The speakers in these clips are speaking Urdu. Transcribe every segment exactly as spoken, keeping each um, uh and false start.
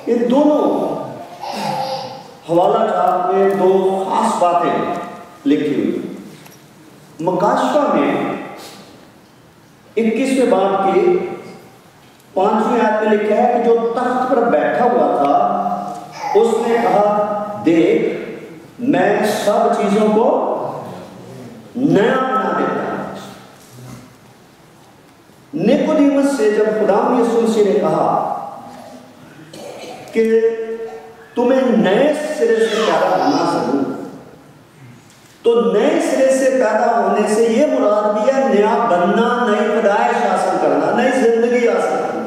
ان دونوں حوالہ جات میں دو خاص باتیں لکھی ہوئی. مکاشفہ میں اکیسویں باب کی پانچویں آیت میں لکھا ہے کہ جو تخت پر بیٹھا ہوا تھا اس نے کہا دیکھ میں سب چیزوں کو نیا بنا دیتا ہوں. نیکودیمس سے جب خدا یسوع مسیح نے کہا کہ تمہیں نئے سرے سے پیدا ہونا ضرور، تو نئے سرے سے پیدا ہونے سے یہ مراد بھی ہے نیا بننا، نئی پیدائش حاصل کرنا، نئی زندگی حاصل کرنا.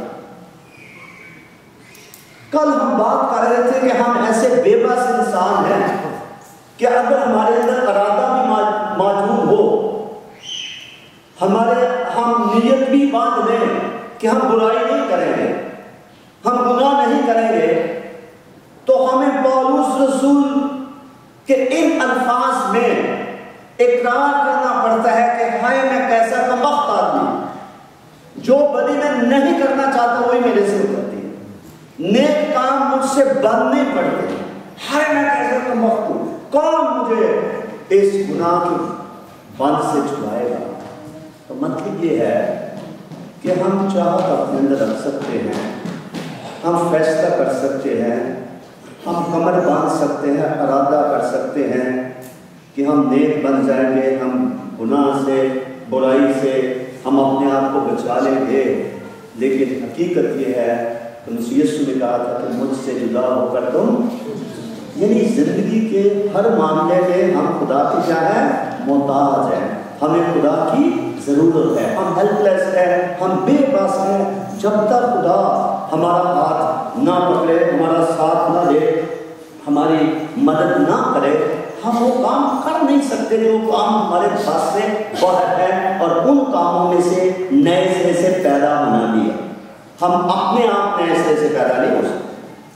کل ہم بات کر رہے تھے کہ ہم ایسے بے بس انسان ہیں کہ اگر ہمارے اندر ارادہ بھی موجود ہو، ہمارے ہم نیت بھی باندھ لیں کہ ہم برائی نہیں کریں گے، ہم گناہ نہیں کریں گے، تو ہمیں پولس رسول کہ ان الفاظ میں اقرار کرنا پڑتا ہے کہ ہائے میں کیسا کمبخت آدمی، جو بدی میں نہیں کرنا چاہتا وہی میرے سے اترتی ہے، نیک کام مجھ سے بن نہیں پڑتے، ہائے میں کیسا کمبخت ہوں، کون مجھے اس گناہ کے بند سے چھڑائے گا. تو مطلب یہ ہے کہ ہم چاہت اپنے اندر رکھ سکتے ہیں، ہم فیصلہ کر سکتے ہیں، ہم کمر باندھ سکتے ہیں، ارادہ کر سکتے ہیں کہ ہم نیک بن جائیں گے، ہم گناہ سے، برائی سے ہم اپنے آپ کو بچا لیں گے. لیکن حقیقت یہ ہے کہ مسیح یسوع نے کہا تھا کہ مجھ سے جدا ہو کر تم، یعنی زندگی کے ہر معاملے میں ہم خدا کی کیا ہے، محتاج ہیں، ہمیں خدا کی ضرورت ہے، ہم ہیلپ لیس ہیں، ہم بے بس ہیں. جب تک خدا ہمارا ہاتھ نہ پکڑے، ہمارا ساتھ نہ دے، ہماری مدد نہ کرے، ہم وہ کام کر نہیں سکتے جو کام ہمارے پاس سے باہر ہے. اور ان کاموں میں سے نئے سرے سے پیدا ہونا بھی ہے. ہم اپنے آپ نئے سرے سے پیدا نہیں ہو سکتے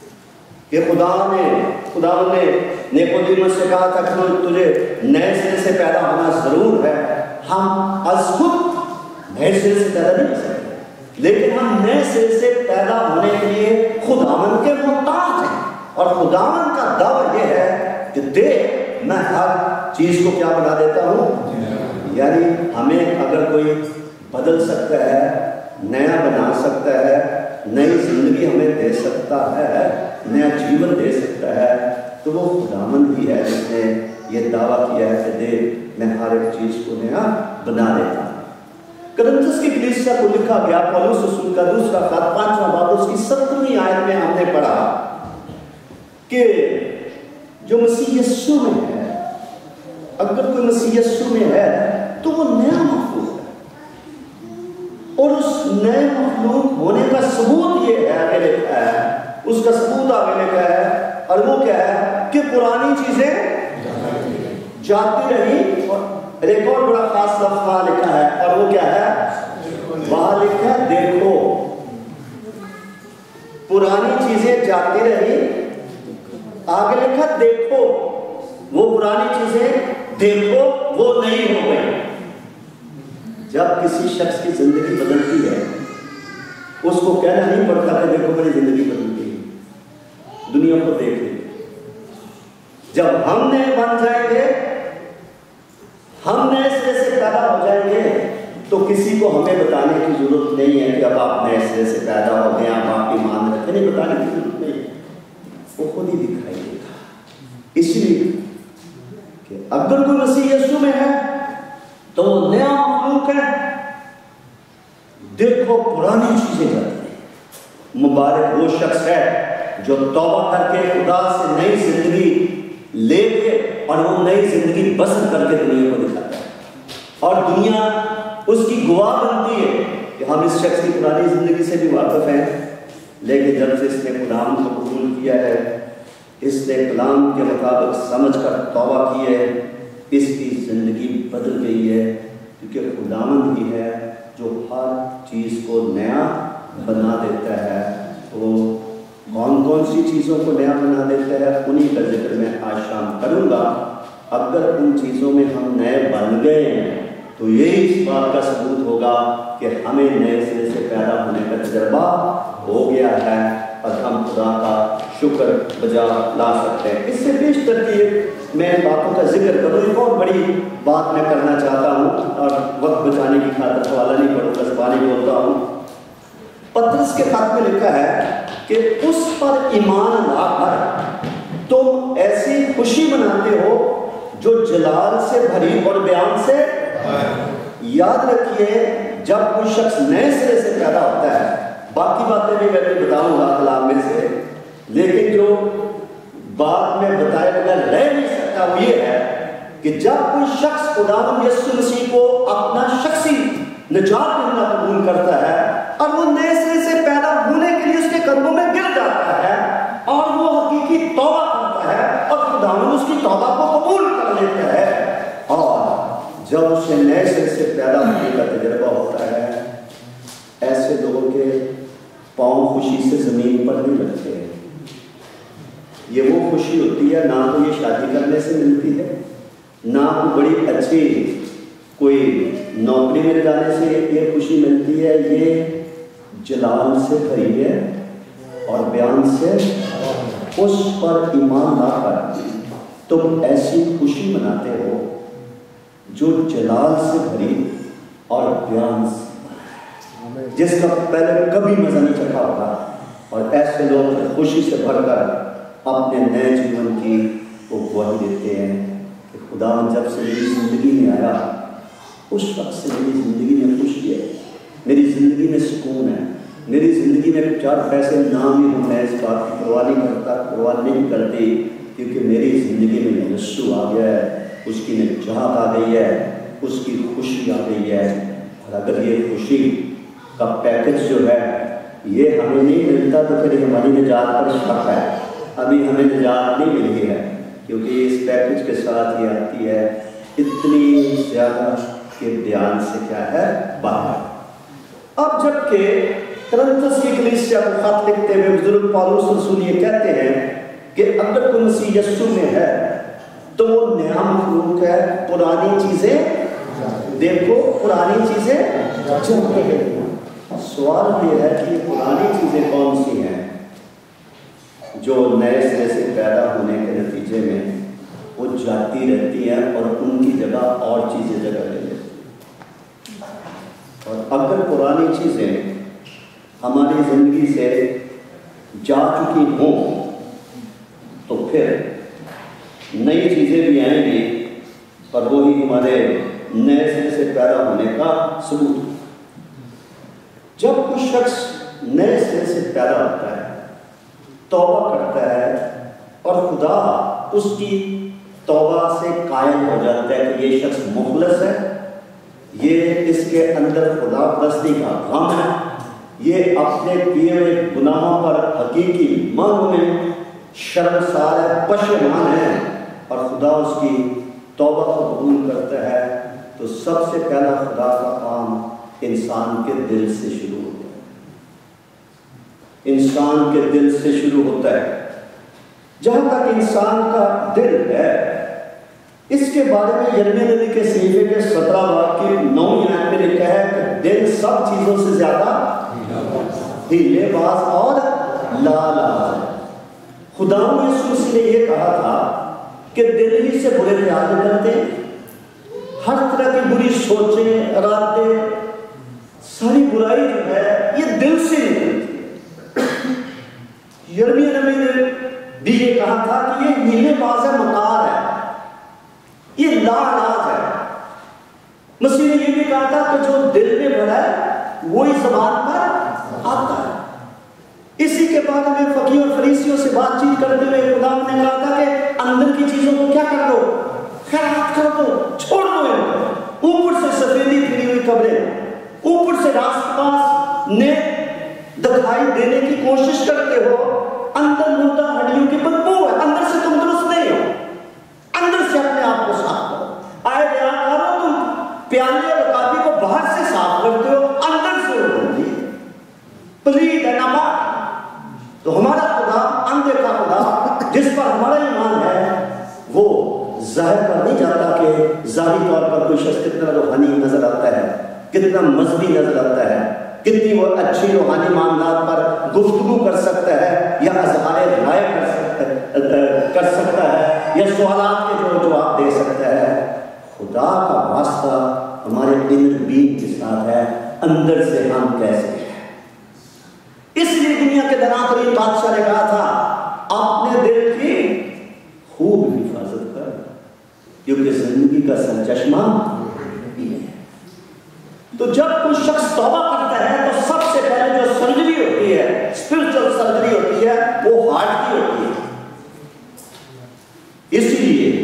کہ خدا نے خدا نے نیکودیمس سے کہا تھا کہ تجھے نئے سرے سے پیدا ہونا ضرور ہے. ہم از خود نئے سرے سے پیدا نہیں ہو سکتے، لیکن ہم نئے سرے سے پیدا ہونے کے لیے خداوند کے محتاج ہیں. اور خداوند کا دعویٰ یہ ہے کہ دیکھ میں ہر چیز کو کیا بنا دیتا ہوں. یعنی ہمیں اگر کوئی بدل سکتا ہے، نیا بنا سکتا ہے، نئی زندگی ہمیں دے سکتا ہے، نیا جیون دے سکتا ہے، تو وہ خداوند ہی ہے جس نے یہ دعویٰ کیا ہے کہ دیکھ میں ہر ایک چیز کو نیا بنا دیتا ہوں. کرنتھس کی کلیسیا کو لکھا گیا پولس رسول کا دوسرا خط پانچواں باب اس کی سترویں آیت میں ہم نے پڑھا کہ جو مسیح یسوع میں ہے، اگر کوئی مسیح یسوع میں ہے تو وہ نیا مخلوق ہے. اور اس نئے مخلوق ہونے کا ثبوت یہ ہے آگے لکھا ہے، اس کا ثبوت آگے لکھا ہے، اور وہ کیا ہے کہ پرانی چیزیں جاتی رہی. اور ایک اور بڑا خاص لفظ وہاں لکھا ہے، اور وہ کیا ہے، وہاں لکھا ہے دیکھو. پرانی چیزیں جاتی رہی، آگے لکھا دیکھو وہ پرانی چیزیں دیکھو وہ نئی ہو گئی. جب کسی شخص کی زندگی بدلتی ہے اس کو کہنا نہیں پڑتا کہ دیکھو میری زندگی بدل گئی، دنیا کو دیکھ لیں. جب ہم نئے بن جائیں گے، ہم نئے سرے سے پیدا ہو جائیں گے، تو کسی کو ہمیں بتانے کی ضرورت نہیں ہے کہ اب آپ نئے سرے سے پیدا ہو گئے، آپ آپ ایمان رکھیں، نہیں بتانے کی ضرورت نہیں ہے، وہ خود ہی دکھائی دے گا. اس لیے کہ اگر کوئی مسیح یسوع میں ہے تو وہ نیا مخلوق ہے. دیکھو پرانی چیزیں جاتی ہیں. مبارک وہ شخص ہے جو توبہ کر کے خدا سے نئی زندگی لے کے اور وہ نئی زندگی بسر کر کے دنیا کو دکھاتا ہے، اور دنیا اس کی گواہ بنتی ہے کہ ہم اس شخص کی پرانی زندگی سے بھی واقف ہیں. لیکن جب سے اس نے کلام کو قبول کیا ہے، اس نے کلام کے مطابق سمجھ کر توبہ کی ہے، اس کی زندگی بدل گئی ہے. کیونکہ خداوند ہی ہے جو ہر چیز کو نیا بنا دیتا ہے. وہ کون کون سی چیزوں کو نیا بنا دیتا ہے انہی کا ذکر میں آج شام کروں گا. اگر ان چیزوں میں ہم نئے بن گئے ہیں تو یہی اس بات کا ثبوت ہوگا کہ ہمیں نئے سرے سے پیدا ہونے کا تجربہ ہو گیا ہے. اور ہم خدا کا شکر بجا لا سکتے ہیں۔ اس سے بیش ترتیب میں باتوں کا ذکر کروں، ایک اور بڑی بات میں کرنا چاہتا ہوں اور وقت بچانے کی خاطر حوالہ نہیں پڑھوں گا، زبانی بولتا ہوں۔ پطرس کے خط میں لکھا ہے کہ اس پر ایمان لا کر تم ایسی خوشی مناتے ہو جو جلال سے بھری اور بیان سے۔ یاد رکھیے جب کوئی شخص نئے سرے سے پیدا ہوتا ہے، باقی باتیں بھی میں بتاؤں گا کلام میں سے، لیکن جو بات میں بتائے بغیر رہ نہیں سکتا وہ یہ ہے کہ جب کوئی شخص خداوند یسوع مسیح کو اپنا شخصی نجات دہندہ قبول کرتا ہے اور وہ نئے سرے سے پیدا ہونے کے لیے اس کے قدموں میں گر جاتا ہے اور وہ حقیقی توبہ کرتا ہے اور خداوند اس کی توبہ کو قبول کر لیتا ہے، اور جب اسے نئے سرے سے پیدا ہونے کا تجربہ ہوتا ہے، ایسے لوگوں کے پاؤں خوشی سے زمین پر نہیں لگتے ہیں۔ یہ وہ خوشی ہوتی ہے نہ تو یہ شادی کرنے سے ملتی ہے، نہ کوئی بڑی اچھی کوئی نوکری مل جانے سے یہ خوشی ملتی ہے، یہ جلال سے بھری ہے اور بیان سے۔ اس پر ایمان لا کر تم ایسی خوشی مناتے ہو جو جلال سے بھری اور بیان سے، جس کا پہلے کبھی مزہ نہیں چکھا ہوگا، اور ایسے لوگ خوشی سے بھر کر اپنے نئے جیون کی وہ گواہی دیتے ہیں کہ خدا جب سے میری زندگی میں آیا اس وقت سے میری زندگی میں خوشی ہے، میری زندگی میں سکون ہے، میری زندگی میں چار پیسے نام ہی ہوں، میں اس بات کی پرواہ نہیں کرتا، پرواہ نہیں کرتی، کیونکہ میری زندگی میں یسوع آ گیا ہے، اس کی نجات آ گئی ہے، اس کی خوشی آ گئی ہے۔ اور اگر یہ خوشی کا پیکج جو ہے یہ ہمیں نہیں ملتا تو پھر ہماری نجات پر شک ہے، ابھی ہمیں نجات نہیں ملی ہے، کیونکہ اس پیکج کے ساتھ یہ آتی ہے اتنی زیادہ کہ بیان سے کیا ہے باہر۔ اب جب کہ کرنتھس کی کلیسیا کو خط لکھتے ہوئے بزرگ پالوس رسول یہ کہتے ہیں کہ اگر کوئی مسیح یسوع میں ہے تو وہ نیا مخلوق ہے، پرانی چیزیں دیکھو پرانی چیزیں جاتی ہیں۔ سوال یہ ہے کہ پرانی چیزیں کون سی ہیں جو نئے سرے سے پیدا ہونے کے نتیجے میں وہ جاتی رہتی ہیں اور ان کی جگہ اور چیزیں جگہ لے لیتی ہیں؟ اور اگر پرانی چیزیں ہماری زندگی سے جا چکی ہوں تو پھر نئی چیزیں بھی آئیں گی اور وہی ہمارے نئے سرے سے پیدا ہونے کا ثبوت۔ جب کوئی شخص نئے سرے سے پیدا ہوتا ہے، توبہ کرتا ہے اور خدا اس کی توبہ سے قائل ہو جاتا ہے کہ یہ شخص مخلص ہے، یہ اس کے اندر خدا پرستی کا غم ہے، یہ اپنے کیے ہوئے گناہوں پر حقیقی معنوں میں شرمسار ہے، پشیمان ہے، اور خدا اس کی توبہ کو قبول کرتا ہے، تو سب سے پہلا خدا کا کام انسان کے دل سے شروع ہوتا ہے۔ انسان کے دل سے شروع ہوتا ہے۔ جہاں تک انسان کا دل ہے، اس کے بارے میں یرمیہ نبی کے صحیفے کے سترہ باب کی نویں آیت میں لکھا ہے کہ دل سب چیزوں سے زیادہ ہیلے باز اور لالچ ہے۔ خداوند یسوع مسیح نے یہ کہا تھا کہ دل ہی سے برے خیال نکلتے ہیں، ہر طرح کی بری سوچیں، ارادے، ساری برائی جو ہے یہ دل سے نکلتی ہے۔ یرمیہ نبی نے بھی یہ کہا تھا کہ یہ ہیلے باز ہے، مکار ہے، یہ لاعلاج ہے۔ مسیح نے یہ بھی کہا تھا کہ جو دل میں بھرا ہے وہی زبان پر آتا ہے۔ اسی کے بعد میں فقیہ اور فریسیوں سے بات چیت کرتے ہوئے خدا نے کہا تھا کہ اندر کی چیزوں کو کیا کر دو، خیرات کر دو، چھوڑ دو ان کو۔ اوپر سے سفیدی پھری ہوئی قبریں، اوپر سے راست پاس نے دکھائی دینے کی کوشش کرتے ہو، اندر مردہ ہڈیوں کی بدبو ہے، اندر سے تم درست نہیں ہو، اندر سے اپنے آپ کو صاف کرو۔ آئے بیان کرو، تم پیالے اور کافی کو باہر سے صاف کرتے ہو، اندر سے وہ بندی ہے، پلید ہے، ناپاک۔ تو ہمارا خدا اندھے کا خدا جس پر ہمارا ایمان ہے وہ ظاہر پر نہیں جاتا کہ ظاہری طور پر کوئی شخص کتنا روحانی نظر آتا ہے، کتنا مذہبی نظر آتا ہے، کتنی وہ اچھی روحانی معاملات پر گفتگو کر سکتا ہے، یا اظہار رائے کر سکتا کر سکتا ہے یا سوالات کے جو جواب دے سکتا ہے. خدا کا واسطہ ہمارے انر بینگ کے ساتھ ہے, اندر سے ہم کیسے ہیں. اس لیے دنیا کے دناترین بادشاہ نے کہا تھا اپنے دل کی خوب حفاظت کر, کیونکہ زندگی کا سرچشمہ یہ ہے. تو جب کوئی شخص توبہ کرتا ہے تو سب سے پہلے جو سرجری ہوتی ہے, اسپرچل سرجری ہوتی ہے, وہ ہارٹ کی ہوتی ہے. اسی لیے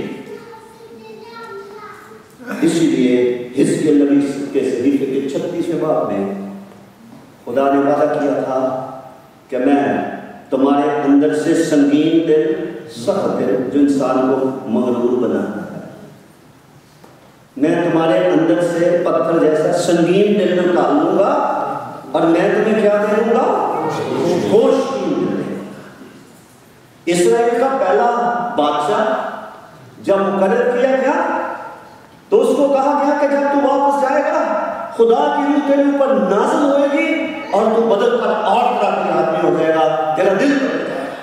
اسی لیے حزقیل نبی کے صحیفے کے چھتیسویں باب میں خدا نے وعدہ کیا تھا کہ میں تمہارے اندر سے سنگین دل, سخت دل جو انسان کو مغرور بناتا ہے, میں تمہارے اندر سے پتھر جیسا سنگین دل نکال لوں گا اور میں تمہیں کیا دے دوں گا, خوشگوار دل دے دوں گا. اسرائیل کا پہلا بادشاہ جب مقرر کیا گیا تو اس کو کہا گیا کہ جب تو واپس جائے گا خدا کی روح تیرے اوپر نازل ہوئے گی اور تو بدل کر اور طرح کی آدمی ہو جائے گا, تیرا دل بدل جائے گا.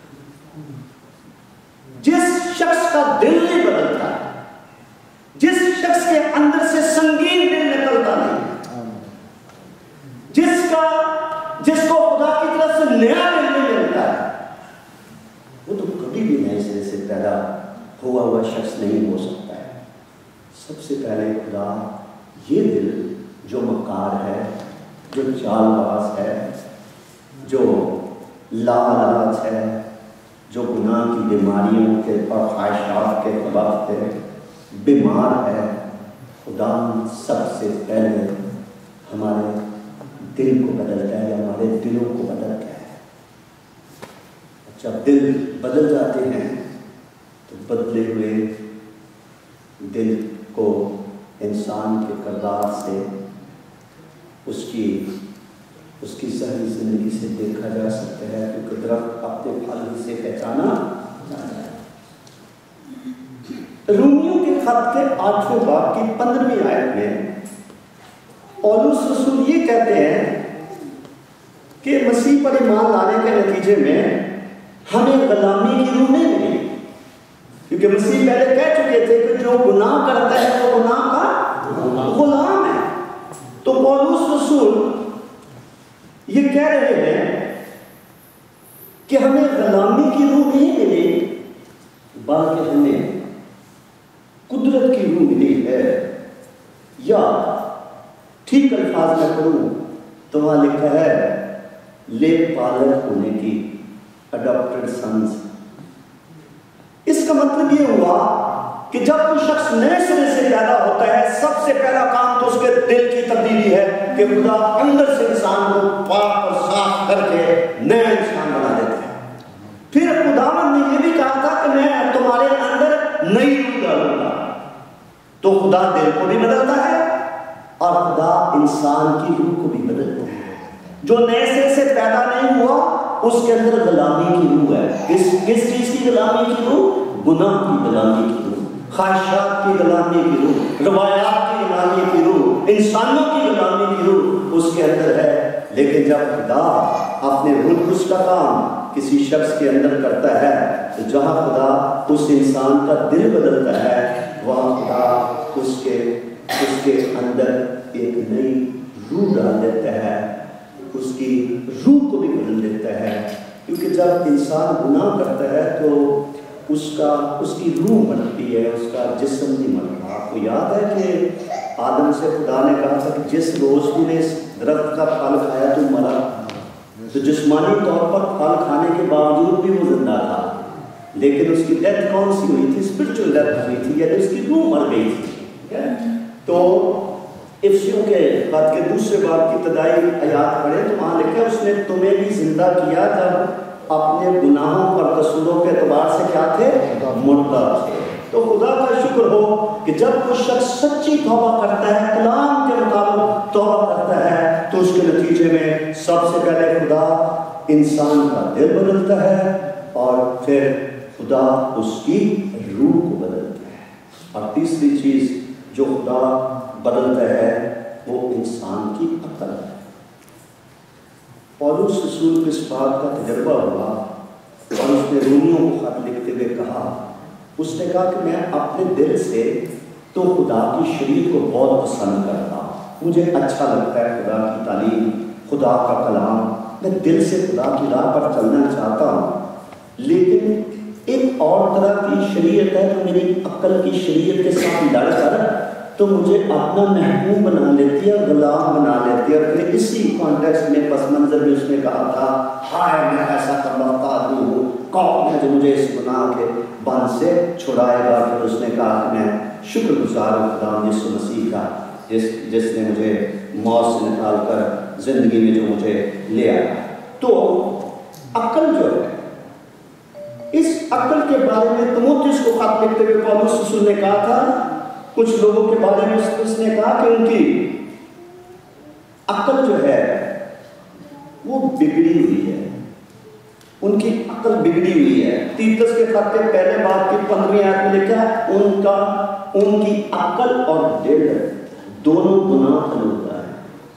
جس شخص کا دل نہیں بدلتا, جس شخص کے اندر سے سنگین دل نکلتا نہیں, جس کا جس کو خدا کی طرف سے نیا دل نہیں ملتا ہے, وہ تو کبھی بھی نئے سرے سے پیدا ہوا ہوا شخص نہیں ہو سکتا ہے. سب سے پہلے خدا یہ دل جو مکار ہے, جو چال باز ہے, جو لالچ ہے, جو گناہ کی بیماریوں کے اور خواہشات کے سبب سے بیمار ہے, خدا سب سے پہلے ہمارے دل کو بدلتا ہے, ہمارے دلوں کو بدلتا ہے. جب دل بدل جاتے ہیں تو بدلے ہوئے دل کو انسان کے کردار سے, اس کی اس کی ظاہری زندگی سے دیکھا جا سکتا ہے, کیونکہ درخت اپنے پھل سے پہچانا جاتا ہے. رومیوں کے خط کے آٹھویں باب کی پندرہویں آیت میں پولس رسول یہ کہتے ہیں کہ مسیح پر ایمان لانے کے نتیجے میں ہمیں غلامی کی روح نہیں ملی, کیونکہ مسیح پہلے کہہ چکے تھے کہ جو گناہ کرتا ہے وہ گناہ کا غلام ہے. تو پولس رسول یہ کہہ رہے ہیں کہ ہمیں غلامی کی روح نہیں ملی, بلکہ ہمیں قدرت کی روح ملی ہے. یا ٹھیک الفاظ میں کروں تو وہاں لکھا ہے لے پالک ہونے کی, اڈاپٹڈ سنز. اس کا مطلب یہ ہوا کہ جب کوئی شخص نئے سرے سے پیدا ہوتا ہے, سب سے پہلا کام تو اس کے دل کی تبدیلی ہے کہ خدا اندر سے انسان کو پاک اور صاف کر کے نیا انسان بنا دیتا ہے. پھر خداوند نے یہ بھی کہا تھا کہ میں تمہارے اندر نئی روح ڈالوں گا. تو خدا دل کو بھی بدلتا ہے اور خدا انسان کی روح کو بھی بدلتا ہے. جو نئے سرے سے پیدا نہیں ہوا اس کے اندر غلامی کی روح ہے. کس کس چیز کی غلامی کی روح؟ گناہ کی غلامی کی روح, خواہشات کی غلامی کی روح, روایات کی غلامی کی روح, انسانوں کی غلامی کی روح اس کے اندر ہے. لیکن جب خدا اپنے روح القدس کا کام کسی شخص کے اندر کرتا ہے تو جہاں خدا اس انسان کا دل بدلتا ہے وہاں خدا اس کے اس کے اندر ایک نئی روح ڈال دیتا ہے, اس کی روح کو بھی بدل دیتا ہے. کیونکہ جب انسان گناہ کرتا ہے تو اس کا اس کی روح مرتی ہے, اس کا جسم نہیں مرتا. آپ کو یاد ہے کہ آدم سے خدا نے کہا تھا کہ جس روز تو نے اس درخت کا پھل کھایا تو مرا, تو جسمانی طور پر پھل کھانے کے باوجود بھی وہ زندہ تھا, لیکن اس کی ڈیتھ کون سی ہوئی تھی؟ اسپرچل ڈیتھ ہوئی تھی, یعنی اس کی روح مر گئی تھی. تو افسیوں کے خط کے دوسرے باب کی ابتدائی آیات پڑھیں تو وہاں لکھا اس نے تمہیں بھی زندہ کیا جب اپنے گناہوں اور قصوروں کے اعتبار سے کیا تھے؟ مردہ تھے. تو خدا کا شکر ہو کہ جب کوئی شخص سچی توبہ کرتا ہے, کلام کے مطابق توبہ کرتا ہے, تو اس کے نتیجے میں سب سے پہلے خدا انسان کا دل بدلتا ہے اور پھر خدا اس کی روح کو بدلتا ہے. اور تیسری چیز جو خدا بدلتا ہے وہ انسان کی عقل ہے. پولس رسول کو اس بات کا تجربہ ہوا اور اس نے رومیوں کو خط لکھتے ہوئے کہا، اس نے کہا کہ میں اپنے دل سے تو خدا کی شریعت کو بہت پسند کرتا ہوں، مجھے اچھا لگتا ہے خدا کی تعلیم، خدا کا کلام، میں دل سے خدا کی راہ پر چلنا چاہتا ہوں، لیکن ایک اور طرح کی شریعت ہے تو میری عقل کی شریعت کے ساتھ لڑ کر تو مجھے اپنا محکوم بنا لیتی ہے، غلام بنا لیتی ہے۔ اور پھر اسی کانٹیکسٹ میں پس منظر میں اس نے کہا تھا، ہائے میں ایسا کرتا آدمی ہوں، کون ہے جو مجھے اس گناہ کے بند سے چھڑائے گا؟ پھر اس نے کہا کہ میں شکر گزار ہوں خدا یسوع مسیح کا جس جس نے مجھے موت سے نکال کر زندگی میں جو مجھے لے آیا۔ تو عقل جو ہے، اس عقل کے بارے میں تموتھیوس کو خط لکھتے ہوئے پولس رسول نے کہا تھا، کچھ لوگوں کے بارے میں اس نے کہا کہ ان کی عقل جو ہے وہ بگڑی ہوئی ہے، ان کی عقل بگڑی ہوئی ہے۔ تیتس کے خط کے پہلے باب کی پندرہویں آیت میں لکھا ہے، ان کا ان کی عقل اور دل دونوں گناہ آلودہ ہے،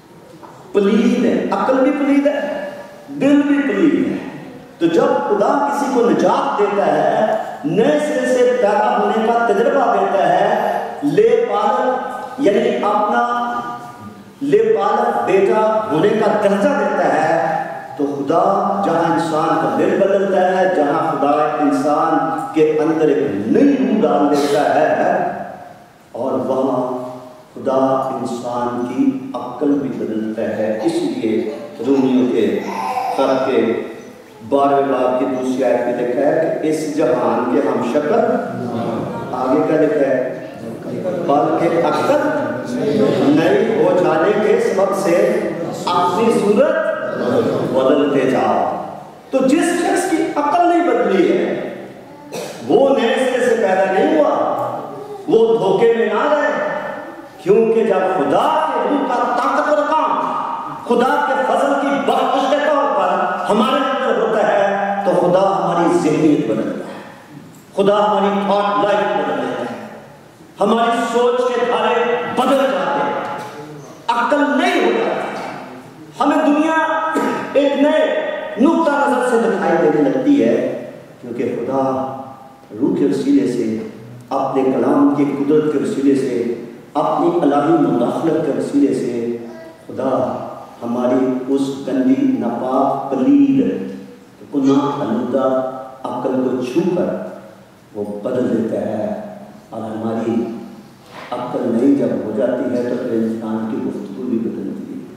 پلید ہے، عقل بھی پلید ہے، دل بھی پلید ہے۔ تو جب خدا کسی کو نجات دیتا ہے، نئے سرے سے پیدا ہونے کا تجربہ دیتا ہے، لے پالک یعنی اپنا لے پالک بیٹا ہونے کا درجہ دیتا ہے، تو خدا جہاں انسان کا دل بدلتا ہے، جہاں خدا انسان کے اندر ایک نئی روح ڈال دیتا ہے، اور وہاں خدا انسان کی عقل بھی بدلتا ہے۔ اس لیے رومیوں کے خط کے بارہویں باب کی دوسری آیت میں لکھا ہے کہ اس جہان کے ہم شکل، آگے کیا لکھا ہے؟ بلکہ اکثر نئی ہو جانے کے سبب سے اپنی صورت بدلتے جاؤ۔ تو جس شخص کی عقل نہیں بدلی ہے وہ نئے سرے سے پیدا نہیں ہوا، وہ دھوکے میں نہ رہے، کیونکہ جب خدا کے روح کا طاقتور کام خدا کے فضل کی بخشش کے طور پر ہمارے اندر ہوتا ہے تو خدا ہماری ذہنیت بدلتا ہے، خدا ہماری تھاٹ لائف بدل دیتا ہے، ہماری سوچ کے دھارے بدل جاتے ہیں، عقل نہیں ہو جاتی، ہمیں دنیا ایک نئے نقطہ نظر سے دکھائی دینے لگتی ہے، کیونکہ خدا روح کے وسیلے سے، اپنے کلام کی قدرت کے وسیلے سے، اپنی الہی مداخلت کے وسیلے سے خدا ہماری اس گندی ناپاک پلید گناہ آلودہ عقل کو چھو کر وہ بدل دیتا ہے، اور ہماری عقل نئی جب ہو جاتی ہے تو پھر انسان کی گفتگو بھی بدلتی ہے،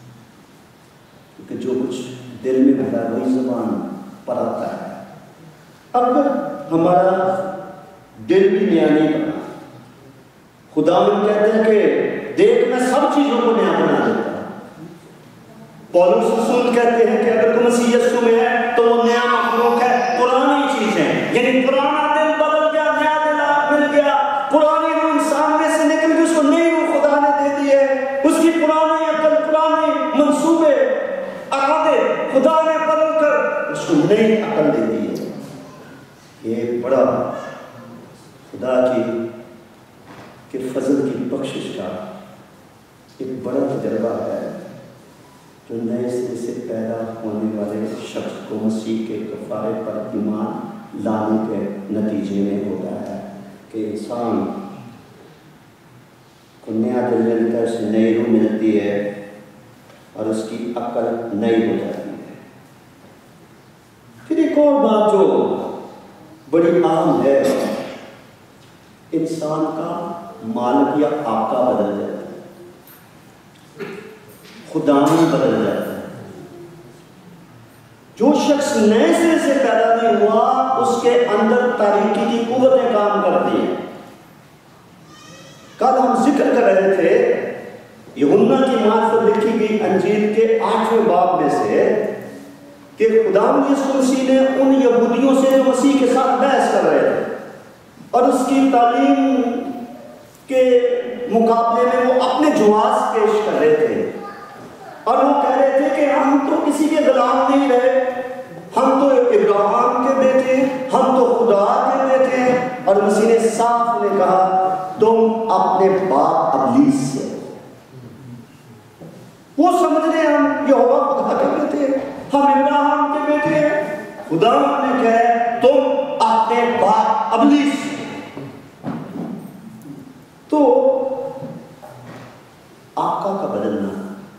کیونکہ جو کچھ دل میں بھرا وہی زبان پر آتا ہے۔ اگر ہمارا دل بھی نیا نہیں بنا، خدا ہم کہتے ہیں کہ دیکھ میں سب چیزوں کو نیا بنا دیتا ہوں۔ پولس رسول کہتے ہیں کہ اگر تم مسیح یسوع میں ہے تو وہ نیا مخلوق ہے، پرانی چیزیں یعنی پرانا دل بدل گیا، نیا دل مل گیا، پرانی روح انسان میں سے نکل کے اس کو نئی روح خدا نے دے دی ہے، اس کی پرانی عقل، پرانے منصوبے، ارادے خدا نے بدل کر اس کو نئی عقل دے دی ہے۔ یہ بڑا خدا کی کہ فضل کی بخشش کا ایک بڑا تجربہ ہے جو نئے سرے سے پیدا ہونے والے شخص کو مسیح کے کفارے پر ایمان لانے کے نتیجے میں ہوتا ہے، کہ انسان کو نیا دل ملتا ہے، اسے نئی روح ملتی ہے اور اس کی عقل نئی ہو جاتی ہے۔ پھر ایک اور بات جو بڑی عام ہے، انسان کا مالک یا آقا بدل جاتا ہے، خداوند بدل جاتا ہے۔ جو شخص نئے سرے سے پیدا نہیں ہوا اس کے اندر تاریکی کی قوتیں کام کرتی ہیں۔ کل ہم ذکر کر رہے تھے یوحنا کی معرفت لکھی گئی انجیل کے آٹھویں باب میں سے کہ خداوند یسوع مسیح نے ان یہودیوں سے جو مسیح کے ساتھ بحث کر رہے تھے اور اس کی تعلیم کے مقابلے میں وہ اپنے جواز پیش کر رہے تھے، اور وہ کہہ رہے تھے کہ ہم تو کسی کے غلام نہیں رہے، ہم تو ابراہیم کے بیٹے ہیں، ہم تو خدا کے بیٹے ہیں۔ اور مسیح نے صاف نے کہا تم اپنے باپ ابلیس سے، وہ سمجھ رہے ہم یہوہ خدا کے بیٹے ہیں، ہم ابراہیم کے بیٹے ہیں. خدا نے کہا تم اپنے باپ ابلیس. تو آقا کا بدلنا,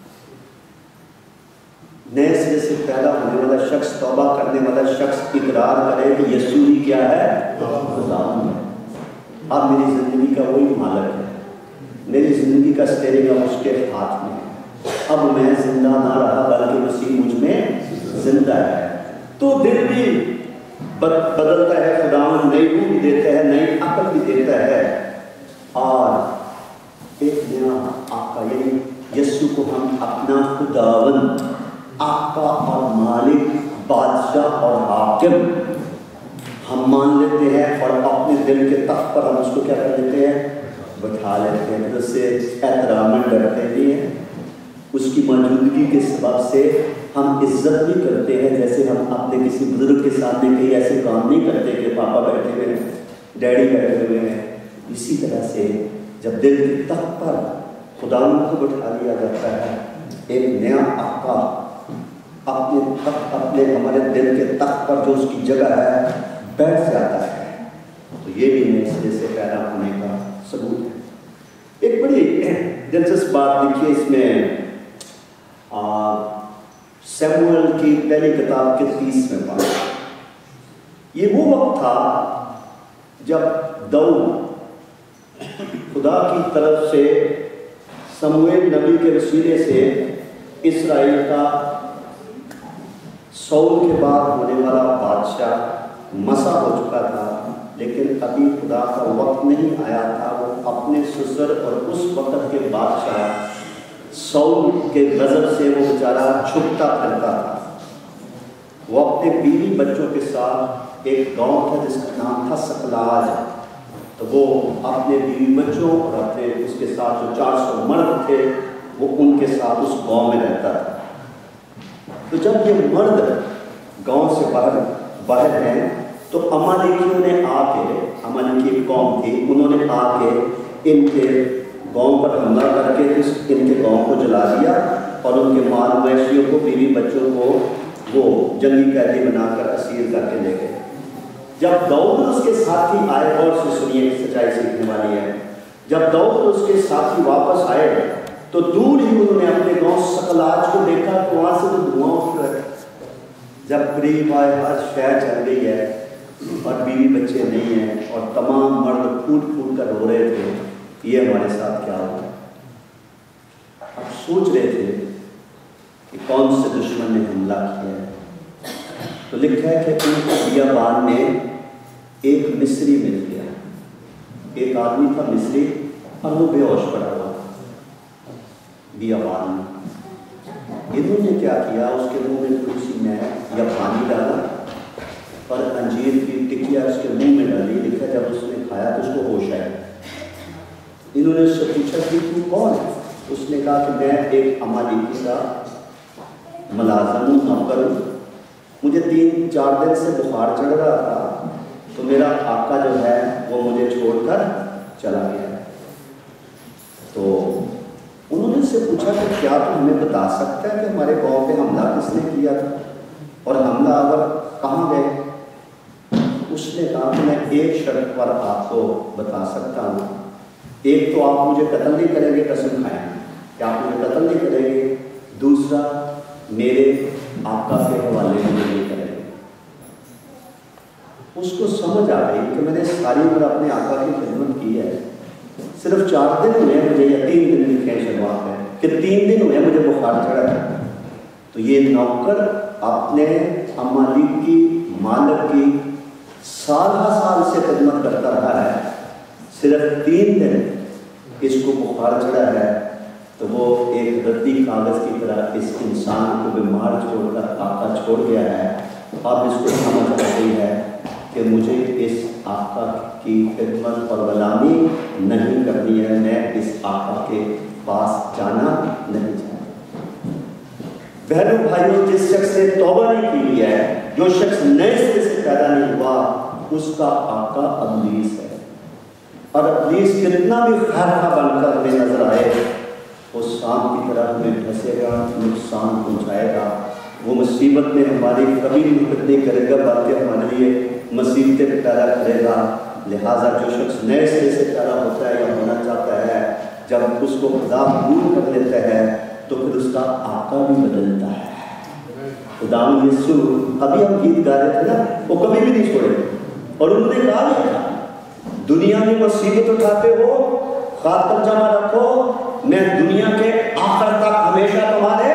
نئے سرے سے پیدا ہونے والا شخص, توبہ کرنے والا شخص اقرار کرے کہ یسوع ہی کیا ہے, خدا ہے. اب میری زندگی کا وہی مالک ہے, میری زندگی کا اسٹیئرنگ اب اس کے ہاتھ میں ہے. اب میں زندہ نہ رہا بلکہ مسیح مجھ میں زندہ ہے. تو دل بھی بدلتا ہے, خدا نئی روح بھی دیتا ہے, نئی عقل بھی دیتا ہے, اور ایک نیا آقا یعنی یسوع کو ہم اپنا خداوند, آقا اور مالک, بادشاہ اور حاکم ہم مان لیتے ہیں, اور اپنے دل کے تخت پر ہم اس کو کیا کر لیتے ہیں, بٹھا لیتے ہیں. پھر اس سے احترام کرتے بھی ہیں, اس کی موجودگی کے سبب سے ہم عزت بھی کرتے ہیں. جیسے ہم اپنے کسی بزرگ کے سامنے کہیں ایسے کام نہیں کرتے کہ پاپا بیٹھے ہوئے ہیں, ڈیڈی بیٹھے ہوئے ہیں. اسی طرح سے جب دل کے تخت پر خداوند کو بٹھا لیا جاتا ہے, ایک نیا آقا اپنے تخت, اپنے ہمارے دل کے تخت پر جو اس کی جگہ ہے بیٹھ جاتا ہے, تو یہ بھی نئے سرے سے پیدا ہونے کا ثبوت ہے. ایک بڑی دلچسپ بات لکھی اس میں, سیموئل کی پہلی کتاب کے تیسویں باب. یہ وہ وقت تھا جب داؤد خدا کی طرف سے سموئیل نبی کے وسیلے سے اسرائیل کا سول کے بعد ہونے والا بادشاہ مسا ہو چکا تھا, لیکن ابھی خدا کا وقت نہیں آیا تھا. وہ اپنے سسر اور اس وقت کے بادشاہ سول کے غضب سے وہ بیچارہ چھپتا پھرتا تھا. وہ اپنے بیوی بچوں کے ساتھ ایک گاؤں تھا جس کا نام تھا سکلاج, تو وہ اپنے بیوی بچوں اور اپنے اس کے ساتھ جو چار سو مرد تھے وہ ان کے ساتھ اس گاؤں میں رہتا تھا. تو جب یہ مرد گاؤں سے باہر باہر ہیں تو امالیکیوں نے آ کے, امالیکی ایک قوم تھی, انہوں نے آ کے ان کے گاؤں پر حملہ کر کے اس ان کے گاؤں کو جلا دیا, اور ان کے مال مویشیوں کو, بیوی بچوں کو وہ جنگی قیدی بنا کر اسیر کر کے لے گئے. جب داؤد اور اس کے ساتھی آئے, اور سے سنیے سچائی سیکھنے والی ہے, جب داؤد اور اس کے ساتھی واپس آئے تو دور ہی انہوں نے اپنے گاؤں سکلاج کو دیکھا, تو وہاں سے تو دھواں اٹھ رہا ہے. جب قریب آئے, ہر شہر چل گئی ہے اور بیوی بچے نہیں ہیں, اور تمام مرد پھوٹ پھوٹ کر رو رہے تھے, یہ ہمارے ساتھ کیا ہوگا. اب سوچ رہے تھے کہ کون سے دشمن نے حملہ کیا ہے. تو لکھا ہے کہ ان کو بیابان میں ایک مصری مل گیا. ایک آدمی تھا مصری, اور وہ بے ہوش پڑا ہوا بیابان میں. انہوں نے کیا کیا, اس کے منہ میں تھوڑی سی میں یا پانی ڈالا اور انجیر کی ٹکیا اس کے منہ میں ڈالی. لکھا جب اس نے کھایا تو اس کو ہوش آیا. انہوں نے اس سے پوچھا کہ تو کون ہے. اس نے کہا کہ میں ایک امالیکی کا ملازم ہوں, نوکر ہوں. مجھے تین چار دن سے بخار چڑھ رہا تھا, تو میرا آقا جو ہے وہ مجھے چھوڑ کر چلا گیا. تو انہوں نے اس سے پوچھا کہ کیا تو ہمیں بتا سکتا ہے کہ ہمارے گاؤں پہ حملہ کس نے کیا تھا, اور حملہ آور کہاں گئے. اس نے کہا کہ میں ایک شرط پر آپ کو بتا سکتا ہوں. ایک تو آپ مجھے قتل نہیں کریں گے, قسم کھائیں کہ آپ مجھے قتل نہیں کریں گے. دوسرا, میرے آقا کے حوالے میں نہیں کریں گے. اس کو سمجھ آ گئی کہ میں نے ساری عمر اپنے آقا کی خدمت کی ہے, صرف چار دن ہوئے مجھے, یا تین دن لکھے شروعات ہے کہ تین دن ہوئے مجھے بخار چڑھا ہے. تو یہ نوکر اپنے امالیکی مالک کی سال ہر سال سے خدمت کرتا رہا ہے, صرف تین دن اس کو بخار چڑھا ہے, تو وہ ایک ردی کاغذ کی طرح اس انسان کو بیمار چھوڑ کر آقا چھوڑ گیا ہے. اب اس کو سمجھ آ گئی ہے کہ مجھے اس آقا کی خدمت اور غلامی نہیں کرنی ہے, میں اس آقا کے پاس جانا نہیں چاہتا. بہنوں بھائیوں, جس شخص نے توبہ نہیں کی ہے, جو شخص نئے سرے سے پیدا نہیں ہوا, اس کا آقا ابلیس ہے. اور ابلیس کتنا بھی خیر خواہ بن کر ہمیں نظر آئے, وہ سانپ کی طرح ہمیں ڈھسے گا, نقصان پہنچائے گا. وہ مصیبت میں ہماری کبھی مدد نہیں کرے گا، بلکہ ہمارے لیے مصیبتیں پیدا کرے گا۔ لہٰذا جو شخص نئے سرے سے پیدا ہوتا ہے یا ہونا چاہتا ہے، جب اس کو خدا قبول کر لیتا ہے تو پھر اس کا آقا بھی بدلتا ہے۔ خداوند یسوع، ابھی ہم گیت گا رہے تھے نا، وہ کبھی بھی نہیں چھوڑے، اور انہوں نے کہا بھی تھا دنیا میں مصیبت اٹھاتے ہو، خاطر جمع رکھو، میں دنیا کے آخر تک ہمیشہ تمہارے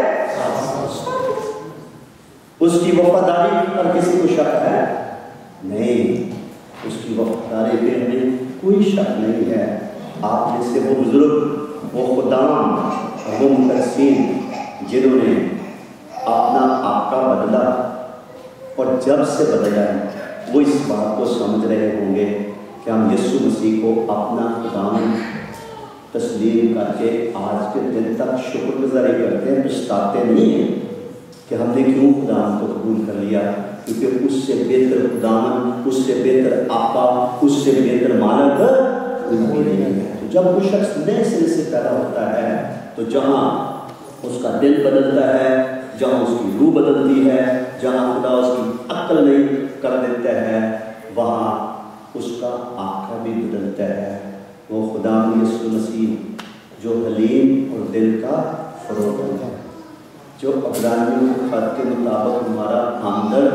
اس کی وفاداری پر کسی کو شک ہے نہیں، اس کی وفاداری پہ ہمیں کوئی شک نہیں ہے۔ آپ میں سے وہ بزرگ، وہ خدام اور وہ مقدسین جنہوں نے اپنا آقا بدلا اور جب سے بدلا ہے، وہ اس بات کو سمجھ رہے ہوں گے کہ ہم یسوع مسیح کو اپنا خدام تسلیم کر کے آج کے دن تک شکر گزاری کرتے ہیں، پچھتاتے نہیں ہیں کہ ہم نے کیوں خداوند کو قبول کر لیا، کیونکہ اس سے بہتر خداوند، اس سے بہتر آقا، اس سے بہتر مالک نہیں ہے۔ تو جب وہ شخص نئے سرے سے پیدا ہوتا ہے تو جہاں اس کا دل بدلتا ہے، جہاں اس کی روح بدلتی ہے، جہاں خدا اس کی عقل نہیں کر دیتا ہے، وہاں اس کا آقا بھی بدلتا ہے۔ وہ خداوند یسوع مسیح جو حلیم اور دل کا فروغ ہے، جو عبرانیوں کے خط کے مطابق ہمارا ہمدرد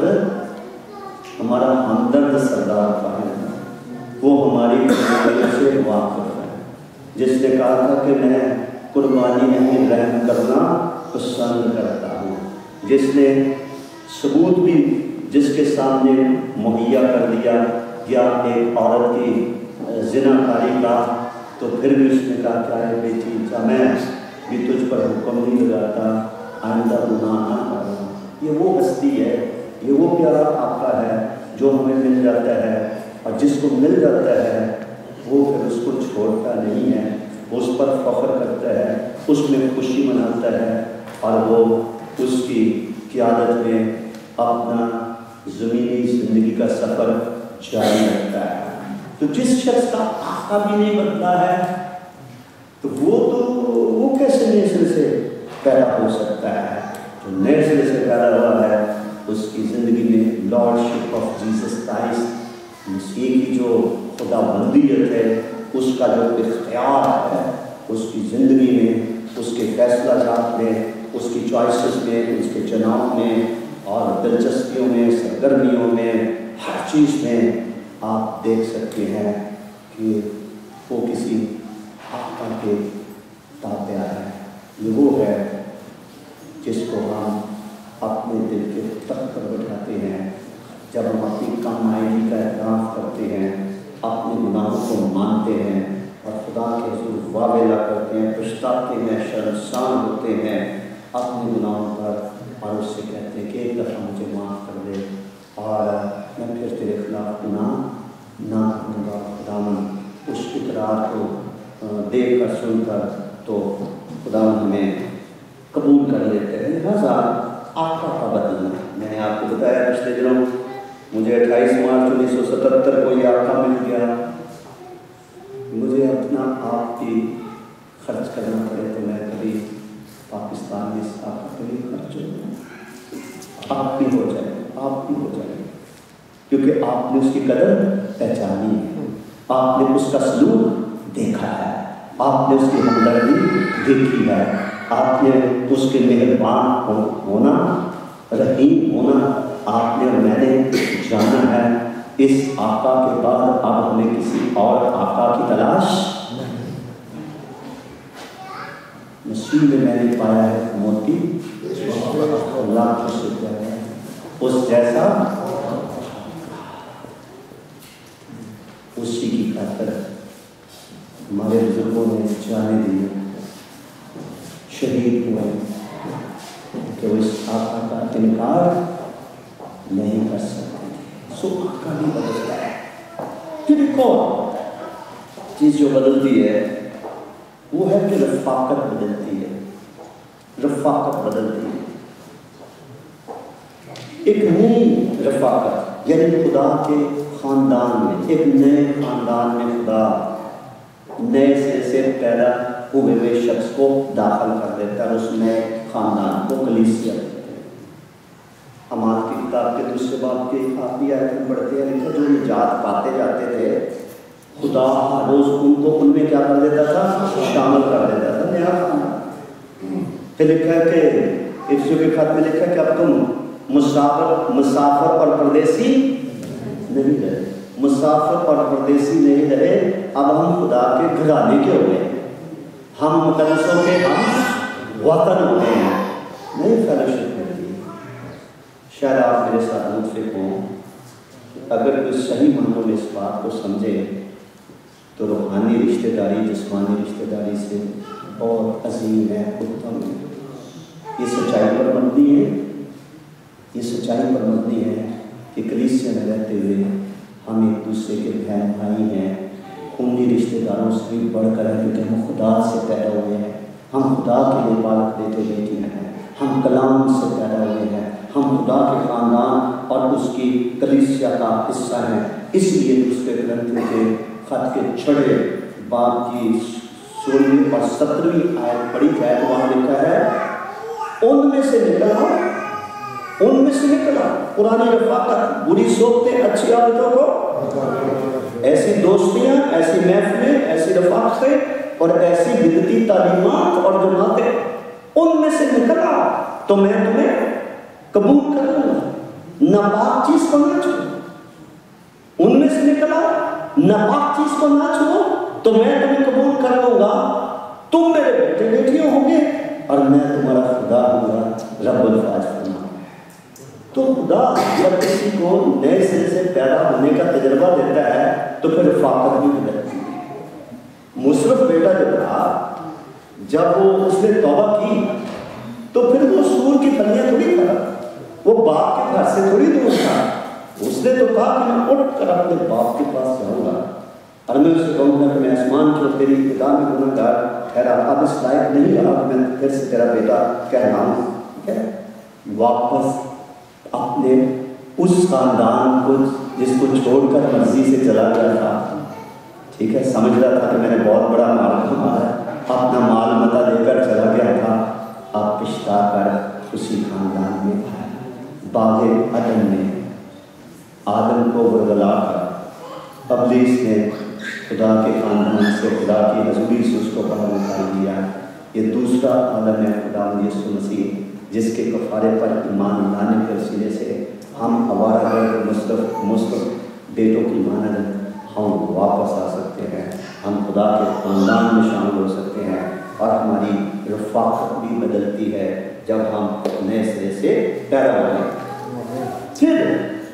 ہمارا ہمدرد سردار کا ہے، وہ ہماری کمزوریوں سے واقف ہے، جس نے کہا تھا کہ میں قربانی نہیں رحم کرنا پسند کرتا ہوں، جس نے ثبوت بھی جس کے سامنے مہیا کر دیا یا ایک عورت کی زنا کاری کا، تو پھر بھی اس نے کہا کیا ہے بیٹی، کیا میں بھی تجھ پر حکم نہیں لگاتا آئندہ گناہ نہ کرنا۔ یہ وہ ہستی ہے، یہ وہ پیارا آقا ہے جو ہمیں مل جاتا ہے، اور جس کو مل جاتا ہے وہ پھر اس کو چھوڑتا نہیں ہے، وہ اس پر فخر کرتا ہے، اس میں خوشی مناتا ہے، اور وہ اس کی قیادت میں اپنا زمینی زندگی کا سفر جاری رکھتا ہے۔ تو جس شخص کا آقا بھی نہیں بدلا ہے تو وہ تو وہ کیسے نئے سرے سے پیدا ہو سکتا ہے؟ جو نئے سرے سے پیدا ہوا ہے اس کی زندگی میں لارڈشپ آف جیسس کرائسٹ، مسیح کی جو خدا بندیت ہے، اس کا جو اختیار ہے اس کی زندگی میں، اس کے فیصلہ جات میں، اس کی چوائسز میں، اس کے چناؤ میں اور دلچسپیوں میں، سرگرمیوں میں، ہر چیز میں آپ دیکھ سکتے ہیں کہ وہ کسی آقا کے تابع ہے۔ یہ وہ ہے جس کو ہم اپنے دل کے تخت پر بٹھاتے ہیں جب ہم اپنی کم آئیگی کا اعتراف کرتے ہیں، اپنے گناہوں کو مانتے ہیں اور خدا کے حضور واویلا کرتے ہیں، پچھتاتے ہیں، شرمسار ہوتے ہیں اپنے گناہوں پر، اور اس سے کہتے ہیں کہ ایک دفعہ مجھے معاف کر دے اور میں پھر تیرے خلاف گناہ نہ کروں گا۔ خداوند اس اقرار کو دیکھ کر سن کر تو خداوند ہمیں قبول کر لیتے ہیں۔ لہٰذا آقا کا بدلنا، میں نے آپ کو بتایا پچھلے دنوں مجھے اٹھائیس مارچ انیس سو ستہتر کو یہ آقا مل گیا، مجھے اپنا آپ بھی خرچ کرنا پڑے تو میں کبھی پاکستان میں اس آقا کے لیے خرچ ہو جائے، آپ بھی ہو جائے، آپ بھی ہو جائے، کیونکہ آپ نے اس کی قدر پہچانی ہے، آپ نے اس کا سلوک دیکھا ہے، آپ نے اس کی ہمدردی دیکھی ہے، آپ نے اس کے مہربان ہونا، رحیم ہونا آپ نے اور میں نے جانا ہے۔ اس آقا کے بعد اب ہمیں کسی اور آقا کی تلاش مسیح میں میں نے پایا ہے موتی اللہ کو شکر ہے اس جیسا اسی کی خاطر ہمارے بزرگوں نے جانے دیے، شہید ہوئے کہ وہ اس آقا کا انکار نہیں کر سکتے۔ سو آقا نہیں بدلتا ہے، پھر ایک اور چیز جو بدلتی ہے وہ ہے کہ رفاقت بدلتی ہے، رفاقت بدلتی ہے، ایک نئی رفاقت، یعنی خدا کے خاندان میں، ایک نئے خاندان میں خدا نئے سرے سے پیدا ہوئے ہوئے شخص کو داخل کر دیتا ہے، اس نئے خاندان کو کلیسیا کہتے ہیں۔ اس کے بعد کے آخری آیت میں پڑھتے ہیں لکھا جو نجات پاتے جاتے تھے خدا ہر روز ان کو ان میں کیا کر دیتا تھا؟ شامل کر دیتا تھا نیا خاندان۔ پھر لکھا ہے کہ افسیوں کے خط میں لکھا ہے کہ اب تم مسافر مسافر اور پردیسی نہیں رہے، مسافر اور پردیسی نہیں رہے، اب ہم خدا کے گھرانے کے ہوئے ہیں، ہم مقدسوں کے ہم وطن ہوئے ہیں، نہیں فیلوشپ کرتی۔ شاید آپ میرے ساتھ متفق ہوں کہ اگر کوئی صحیح معنوں میں اس بات کو سمجھے تو روحانی رشتہ داری جسمانی رشتہ داری سے بہت عظیم ہے، اتم ہے، یہ سچائی پر مبنی ہے، یہ سچائی پر مبنی ہے کہ کلیسیا میں رہتے ہوئے ہم ایک دوسرے کے بہن بھائی ہیں، خونی رشتہ داروں سے بھی بڑھ کر ہیں کیونکہ ہم خدا سے پیدا ہوئے ہیں، ہم خدا کے لیے پالک دیتے بیٹیاں ہیں، ہم کلام سے پیدا ہوئے ہیں، ہم خدا کے خاندان اور اس کی کلیسیا کا حصہ ہیں۔ اس لیے دوسرے کرنتھیوں کے خط کے چھٹے باب کی سولہویں اور سترویں آیت پڑھی جائے تو وہاں لکھا ہے ان میں سے نکلا ان میں سے نکلا پرانی رفاقت، بری صحبتیں، اچھی عادتوں کو، ایسی دوستیاں، ایسی محفلیں، ایسی رفاقتیں اور ایسی بدعتی تعلیمات اور جماعتیں، ان میں سے نکلا تو میں تمہیں قبول کروں گا، ناپاک چیز کو نہ چھوڑو، ان میں سے نکلا ناپاک چیز کو نہ چھوڑو تو میں تمہیں قبول کر لوں گا، تم میرے بیٹے بیٹیوں ہوں گے اور میں تمہارا خدا ہوں گا، رب الفاظ فرما۔ تو خدا جب کسی کو نئے سرے سے پیدا ہونے کا تجربہ دیتا ہے تو پھر رفاقت بھی بدلتی ہے۔ مصرف بیٹا جو تھا جب وہ اس نے توبہ کی تو پھر وہ سور کی پھلیاں تھوڑی کھا، وہ باپ کے گھر سے تھوڑی دور تھا، اس نے تو کہا کہ میں اٹھ کر اپنے باپ کے پاس جاؤں گا اور میں اسے کہوں گا کہ میں آسمان کی اور تیری ابتدا میں گناہ گار ٹھہرا، اب اس لائق نہیں رہا کہ میں پھر سے تیرا بیٹا کہلاؤں، ٹھیک ہے، واپس اپنے اس خاندان کو جس کو چھوڑ کر مرضی سے چلا گیا تھا، ٹھیک ہے، سمجھ رہا تھا کہ میں نے بہت بڑا مال کمایا، اپنا مال متا لے کر چلا گیا تھا، اب پچھتا کر اسی خاندان میں آیا، باغ عدن میں آدم کو ورگلا کر ابلیس نے خدا کے خاندان سے، خدا کی حضوری سے اس کو باہر نکال دیا۔ یہ دوسرا عالم ہے خدا یسوع مسیح جس کے کفارے پر ایمان لانے کے وسیلے سے ہم آوارہ گرد مصطف مصطف بیٹوں کی مانند ہم واپس آ سکتے ہیں، ہم خدا کے خاندان میں شامل ہو سکتے ہیں اور ہماری رفاقت بھی بدلتی ہے جب ہم نئے سرے سے پیدا ہوتے ہیں۔ پھر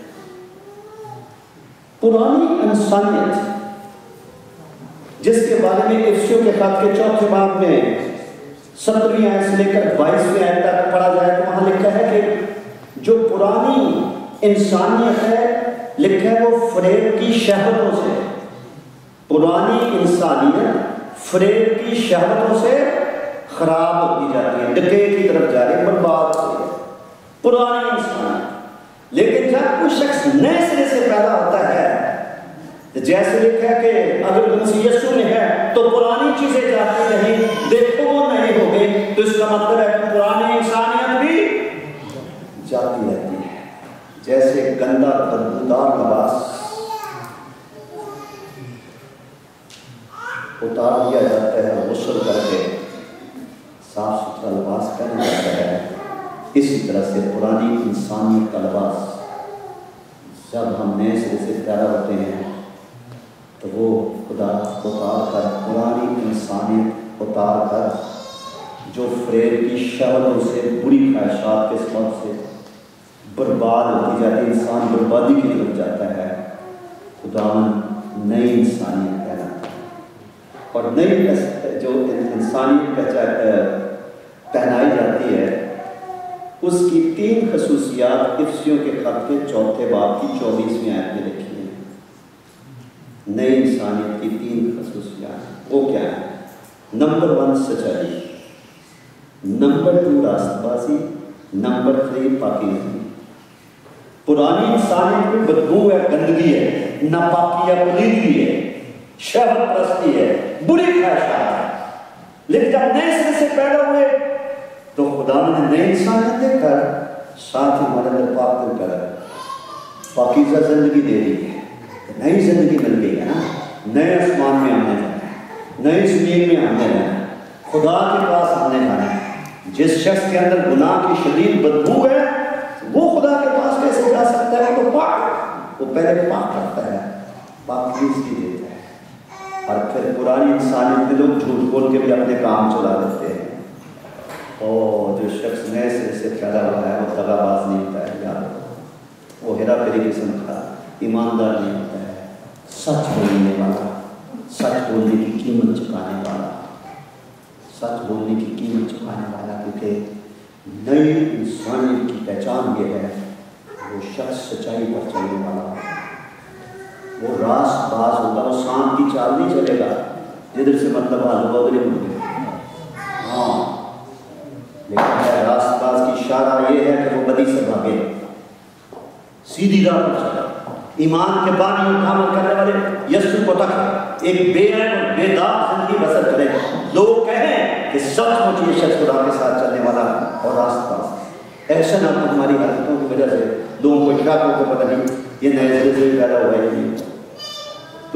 پرانی انسانیت جس کے بارے میں افسیوں کے خط کے چوتھے باب میں سترویں آیت سے لے کر بائیسویں آیت تک پڑھا جائے تو وہاں لکھا ہے کہ جو پرانی انسانیت ہے لکھا ہے وہ فریب کی شہوتوں سے، پرانی انسانیت فریب کی شہوتوں سے خراب ہوتی جاتی ہے، ڈکے کی طرف جا رہی ہے، برباد ہوتی ہے پرانی انسانیت۔ لیکن جب کوئی شخص نئے سرے سے پیدا ہوتا ہے جیسے لکھا ہے کہ اگر مسیح یسوع میں ہے تو پرانی چیزیں جاتی رہیں، دیکھو وہ نہیں ہو گئی، تو اس کا مطلب ہے کہ پرانی انسانیت بھی جاتی رہتی ہے۔ جیسے گندا بدبودار لباس اتار دیا جاتا ہے، غسل کر کے صاف ستھرا لباس پہنا جاتا ہے، اسی طرح سے پرانی انسانیت کا لباس جب ہم نئے سرے سے پیدا ہوتے ہیں تو وہ خدا اتار کر پرانی انسانیت اتار کر جو فریب کی شہوتوں سے، بری خواہشات کے سبب سے برباد ہوتی جاتی ہے، انسان بربادی کی طرف جاتا ہے، خدا نئی انسانیت کہلاتا ہے۔ اور نئی جو انسانیت پہنائی جاتی ہے اس کی تین خصوصیات افسیوں کے خط کے چوتھے باب کی چوبیسویں آیت میں لکھی ہیں۔ نئی انسانیت کی تین خصوصیات وہ کیا ہے؟ نمبر ون سچائی، نمبر ٹو راست بازی، نمبر تھری پاکیزگی۔ پرانی انسانیت میں بدبو ہے، گندگی ہے، ناپاکی ہے، پلیدگی ہے، شہوت پرستی ہے، بری خواہشات ہے، لیکن جب نئے سرے سے پیدا ہوئے تو خدا نے نئی انسانیت دے کر ساتھ ہی ہمارے اندر پاک دل کر پاکیزہ زندگی دے دی ہے، نئی زندگی مل گئی ہے نا، نئے آسمان میں ہم نے جانا ہے، نئی زمین میں ہم نے جانا ہے، خدا کے پاس ہم نے جانا ہے۔ جس شخص کے اندر گناہ کی شدید بدبو ہے وہ خدا کے پاس کیسے جا سکتا ہے؟ وہ پاک، وہ پہلے پاک کرتا ہے، پاکیزگی دیتا ہے، اور پھر پرانی انسانیت میں لوگ جھوٹ بول کے بھی اپنے کام چلا دیتے ہیں۔ اور جو شخص نئے سرے سے پیدا ہوا ہے وہ دغا باز نہیں ہوتا ہے، یاد وہ ہیرا پھیری قسم کا ایماندار نہیں ہوتا ہے، سچ بولنے والا، سچ بولنے کی قیمت چکانے والا، سچ بولنے کی قیمت چکانے والا، کیونکہ نئی انسانیت کی پہچان یہ ہے وہ شخص سچائی پر چلنے والا، وہ راست باز ہوگا، وہ سانپ کی چال نہیں چلے گا جدھر سے مطلب آلو ادھر ہی مل گئے، ہاں، لیکن راست باز کی اشارہ یہ ہے کہ وہ بدی سے بھاگے، سیدھی راہ پر چلے، ایمان کے بانی اور عمل کرنے والے یسوع کو تک ایک بے عیب اور بے داغ زندگی بسر کرے، لوگ کہیں کہ سچ مچ یہ شخص خدا کے ساتھ چلنے والا اور راست باز۔ ایکشن آپ ہماری حرکتوں کی وجہ سے لوگوں کو شاکوں کو پتہ نہیں یہ نئے سرے سے پیدا ہوا ہے نہیں۔ تو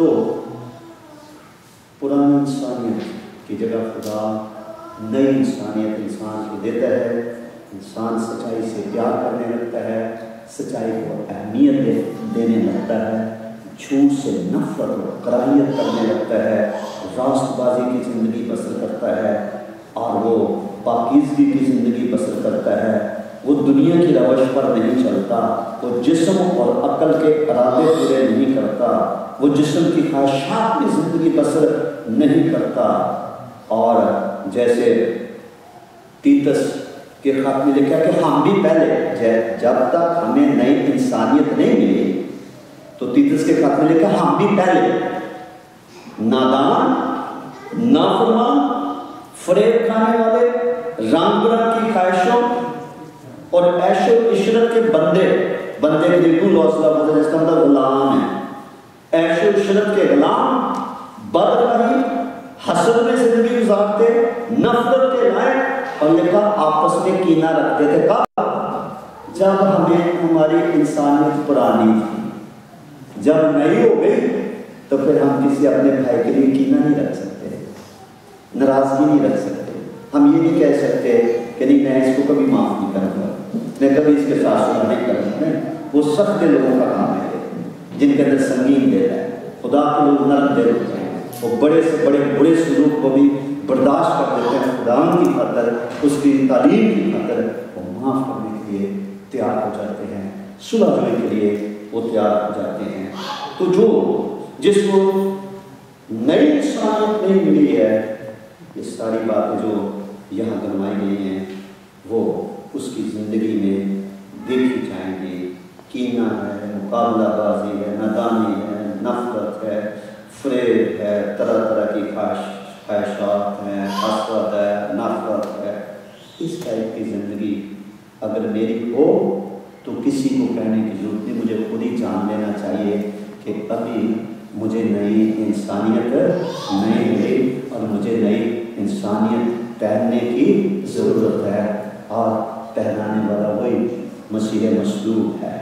پرانی انسانیت کی جگہ خدا نئی انسانیت انسان کو دیتا ہے، انسان سچائی سے پیار کرنے لگتا ہے، سچائی کو اہمیت دینے لگتا ہے، جھوٹ سے نفرت اور کراہیت کرنے لگتا ہے، راست بازی کی زندگی بسر کرتا ہے، اور وہ پاکیزگی کی زندگی بسر کرتا ہے، وہ دنیا کی روش پر نہیں چلتا، وہ جسم اور عقل کے ارادے پورے نہیں کرتا، وہ جسم کی خواہشات میں زندگی بسر نہیں کرتا، اور جیسے تیتس کے خط میں لکھا کہ ہم بھی پہلے جب تک ہمیں نئی انسانیت نہیں ملی تو تیتس کے خط میں لکھا ہم بھی پہلے نادان، نافرمان، فریب کھانے والے، رنگ برنگ کی خواہشوں اور عیش و عشرت کے بندے، بندے کے دل کو حوصلہ بدل اس کا مطلب غلام ہے، عیش و عشرت کے غلام، بدراہی، حسد میں زندگی گزارتے، نفرت کے لائق، اور لکھا آپس میں کینہ رکھتے تھے۔ کب؟ جب ہمیں ہماری انسانیت پرانی تھی، جب نئی ہو گئی تو پھر ہم کسی اپنے بھائی کے لیے کینہ نہیں رکھ سکتے، ناراضگی نہیں رکھ سکتے، ہم یہ نہیں کہہ سکتے کہ نہیں میں اس کو کبھی معاف نہیں کروں گا، میں کبھی اس کے ساتھ صلح نہیں کروں گا۔ نہیں، وہ سخت لوگوں کا کام ہے جن کے اندر سنگین دل ہے۔ خدا کے لوگ نرم دل ہوتے ہیں، وہ بڑے سے بڑے برے سلوک کو بھی برداشت کر دیتے ہیں، خدا کی خاطر، اس کی تعلیم کی خاطر وہ معاف کرنے کے لیے تیار ہو جاتے ہیں، صلح جوئی کے لیے وہ تیار ہو جاتے ہیں۔ تو جو جس کو نئی انسانیت نہیں ملی ہے، یہ ساری باتیں جو یہاں گنوائی گئی ہیں وہ اس کی زندگی میں دیکھی جائیں گی۔ کینہ ہے، مقابلہ بازی ہے، نادانی ہے، نفرت ہے، فریب ہے، طرح طرح کی خواہش خواہشات ہیں، حسد ہے، نفرت ہے، اس ٹائپ کی زندگی اگر میری ہو تو کسی کو کہنے کی ضرورت نہیں، مجھے خود ہی جان لینا چاہیے کہ ابھی مجھے نئی انسانیت نہیں ملی اور مجھے نئی انسانیت پہننے کی ضرورت ہے، اور پہنانے والا وہی مسیح مصلوب ہے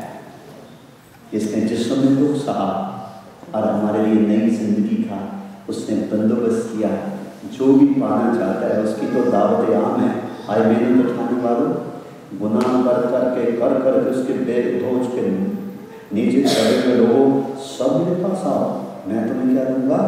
جس نے جسم میں دکھ سہا اور ہمارے لیے نئی زندگی کا اس نے بندوبست کیا۔ جو بھی پانا چاہتا ہے اس کی تو دعوت عام ہے، آئے میرے اٹھانے والوں، گناہ کر کر کے کر کر کے اس کے بے دھوچ کے نیچے چڑھے ہوئے لوگوں، سب میرے پاس آؤ، میں تمہیں کیا دوں گا۔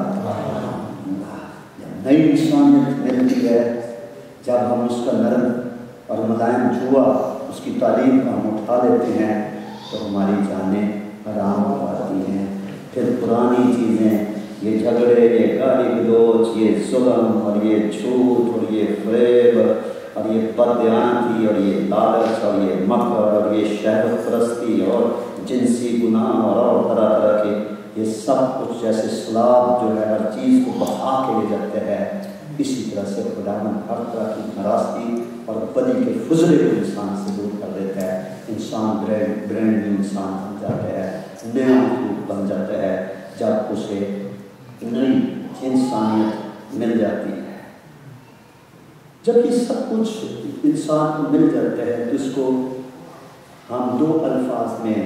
نئی انسانیت ملتی ہے جب ہم اس کا نرم اور ملائم جوا، اس کی تعلیم کا ہم اٹھا لیتے ہیں تو ہماری جانیں آرام ہو جاتی ہیں۔ پھر پرانی چیزیں، یہ جھگڑے، یہ گالی گلوچ، یہ ظلم اور یہ جھوٹ اور یہ فریب اور یہ بددیانتی اور یہ لالچ اور یہ مکر اور یہ شہوت پرستی اور جنسی گناہ اور طرح طرح کے، یہ سب کچھ جیسے سیلاب جو ہے ہر چیز کو بہا کے لے جاتے ہیں، اسی طرح سے خداوند ہر طرح کی ناراستی اور بدی کے فضلے کو انسان سے دور کر دیتا ہے۔ انسان برینڈ برینڈ نیو انسان بن جاتا ہے، نیا مخلوق بن جاتا ہے جب اسے نئی انسانیت مل جاتی ہے۔ جب یہ سب کچھ انسان کو مل جاتا ہے تو اس کو ہم دو الفاظ میں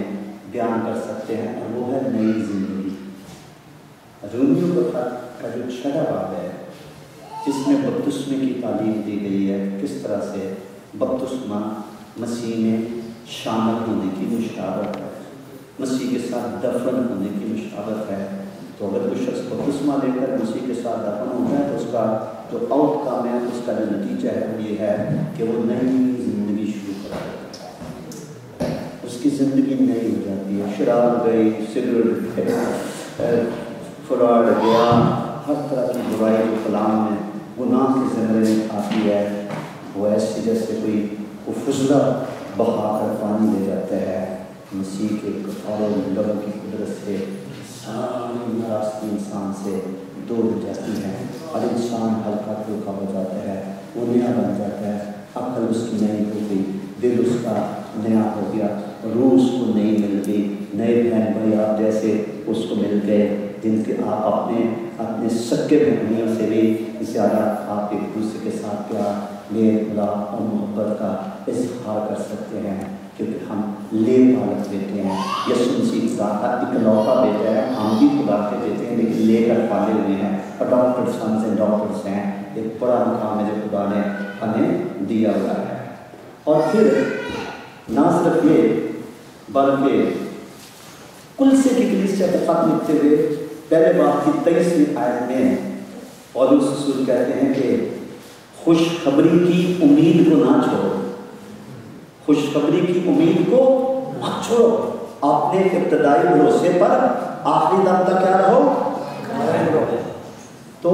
بیان کر سکتے ہیں، اور وہ ہے نئی زندگی۔ رومیو کے خط کا جو چھٹا باب ہے جس میں بپتسمے کی تعلیم دی گئی ہے، کس طرح سے بپتسمہ مسیح میں شامل ہونے کی مشابہت ہے، مسیح کے ساتھ دفن ہونے کی مشابہت ہے۔ تو اگر کوئی شخص بپتسمہ لے کر مسیح کے ساتھ دفن ہوتا ہے تو اس کا جو آؤٹ کم ہے، اس کا جو نتیجہ ہے وہ یہ ہے کہ وہ نئی زندگی شروع کرا دیتا ہے، اس کی زندگی نئی ہو جاتی ہے۔ شراب گئی، سگریٹ گئے، فراڈ گیا، ہر طرح کی برائی جو کلام میں گناہ کے زمرے میں آتی ہے، وہ ایسی جیسے کوئی فضلہ بہا کر پانی لے جاتا ہے۔ مسیح کے کفارے لبوں کی قدرت سے ساری ناراستی انسان سے دور ہو جاتی ہے، اور انسان ہلکا پھلکا ہو جاتا ہے، وہ نیا بن جاتا ہے، عقل اس کی نئی ہو گئی، دل اس کا نیا ہو گیا، روح اس کو نئی مل گئی۔ نئے بہن بھائی آپ جیسے اس کو مل گئے جن کے آپ اپنے اپنے سکے بہنیوں سے بھی زیادہ آپ ایک دوسرے کے ساتھ پیار، میل ملاپ اور محبت کا اظہار کر سکتے ہیں، کیونکہ ہم لے پالک بیٹے ہیں۔ یسوع مسیح خدا کا اکلوتا بیٹا ہے، ہم بھی خدا کے بیٹے ہیں لیکن لے کر پالے ہوئے ہیں، اڈاپٹڈ سنز اینڈ ڈاٹرز ہیں۔ ایک بڑا مقام ہے جو خدا نے ہمیں دیا ہوا ہے۔ اور پھر نہ صرف یہ بلکہ کلسے کی کلیسیا کا خط لکھتے ہوئے پہلے باب کی تیئیسویں آیت میں پولس رسول کہتے ہیں کہ خوشخبری کی امید کو نہ چھوڑو، خوشخبری کی امید کو مت چھوڑو، اپنے ابتدائی بھروسے پر آخری دم تک کیا رہو۔ تو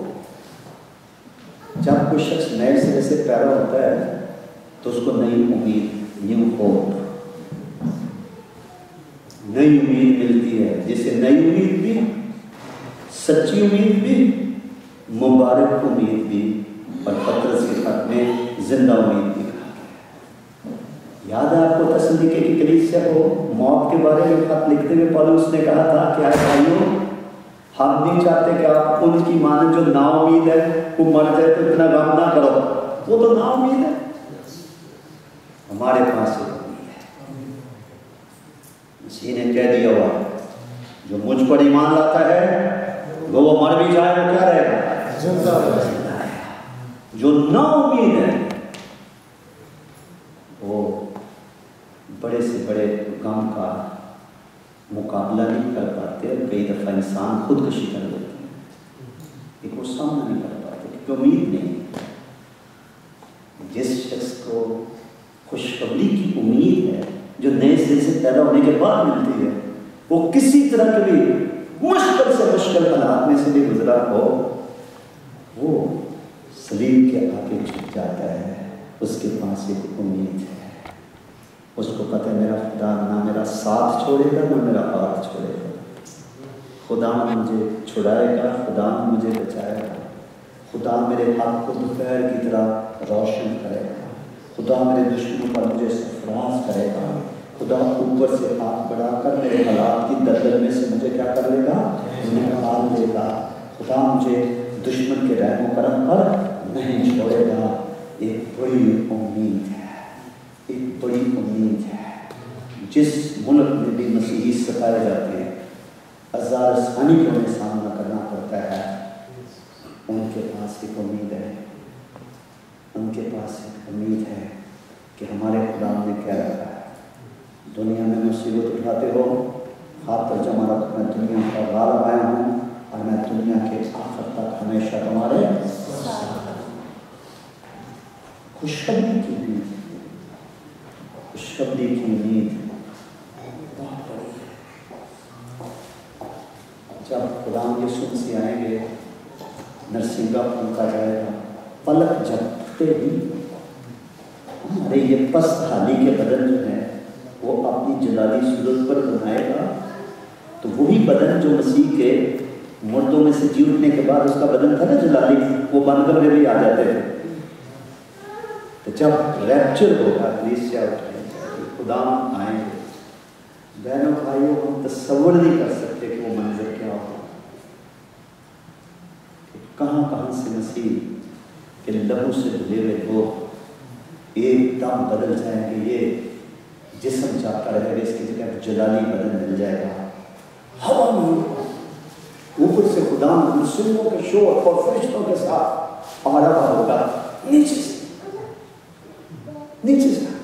جب کوئی شخص نئے سرے سے پیدا ہوتا ہے تو اس کو نئی امید، نیو ہوپ، نئی امید ملتی ہے، جسے نئی امید بھی، سچی امید بھی، مبارک امید بھی، اور پطرس کے خط میں زندہ امید بھی کہا گیا۔ یاد ہے آپ کو تسلونیکے کی کلیسیا کو موت کے بارے میں خط لکھتے ہوئے پولس نے کہا تھا کہ اے بھائیوں، ہم نہیں چاہتے کہ آپ ان کی مانند جو نا امید ہے وہ مر جائے تو اتنا غم نہ کرو، وہ تو نا امید ہے، ہمارے پاس ایک امید ہے۔ مسیح نے کہہ دیا ہوا جو مجھ پر ایمان لاتا ہے وہ وہ مر بھی جائے وہ کیا رہے گا، زندہ رہے گا۔ جو نا امید ہے وہ بڑے سے بڑے غم کا مقابلہ نہیں کر پاتے، اور کئی دفعہ انسان خودکشی کر لیتے ہیں، ایک وہ سامنا نہیں کر پاتے کیونکہ امید نہیں۔ جس شخص کو خوشخبری کی امید ہے جو نئے سرے سے پیدا ہونے کے بعد ملتی ہے، وہ کسی طرح کے بھی مشکل سے مشکل حالات میں سے بھی گزرا ہو، وہ صلیب کے آگے جھک جاتا ہے، اس کے پاس ایک امید ہے، اس کو پتہ ہے میرا خدا نہ میرا ساتھ چھوڑے گا نہ میرا ہاتھ چھوڑے گا، خدا مجھے چھڑائے گا، خدا مجھے بچائے گا، خدا میرے حق کو دوپہر کی طرح روشن کرے گا، خدا میرے دشمنوں پر مجھے سرفراز کرے گا، خدا اوپر سے ہاتھ بڑھا کر میرے حالات کی دلدل میں سے مجھے کیا کر لے گا، نکال دے گا، خدا مجھے دشمن کے رحم و کرم پر نہیں چھوڑے گا۔ ایک بڑی امید ہے، ایک بڑی امید ہے۔ جس ملک میں بھی مسیحی ستائے جاتے ہیں، ہزار ثانی کا انہیں سامنا کرنا پڑتا ہے، ان کے پاس ایک امید ہے، ان کے پاس ایک امید ہے کہ ہمارے خدا نے کیا رکھا ہے۔ دنیا میں مصیبت اٹھاتے ہو، ہاتھ پر جمع رکھ، میں دنیا کا غالب آیا ہوں اور میں دنیا کے آخر تک ہمیشہ تمہارے ساتھ۔ خوشخبری کی امید، خوشخبری کی امید بہت بڑی ہے۔ جب خدا یسوع مسیح آئیں گے، نرسنگا پھونکا جائے گا، پلک جھپکتے ہی ہمارے یہ پست حالی کے بدن جو ہے وہ اپنی جلالی صورت پر بنائے گا، تو وہی بدن جو مسیح کے مردوں میں سے جی اٹھنے کے بعد اس کا بدن تھا نا جلالی، وہ بن کر بھی آ جاتے تھے۔ تو جب ریپچر ہوگا، کلیسیا اٹھائے گی، خدا آئیں گے، بہنوں بھائیوں ہم تصور نہیں کر سکتے کہ وہ منظر کیا ہوگا، کہ کہاں کہاں سے مسیح کے لہو سے دھلے ہوئے لوگ ایک دم بدل جائیں گے۔ یہ جسم چاہتا رہے گا اس کی جگہ جلالی بدن مل جائے گا، ہوا میں اوپر سے خدا مسلموں کے شور اور فرشتوں کے ساتھ آ رہا ہوگا، نیچے سے نیچے سے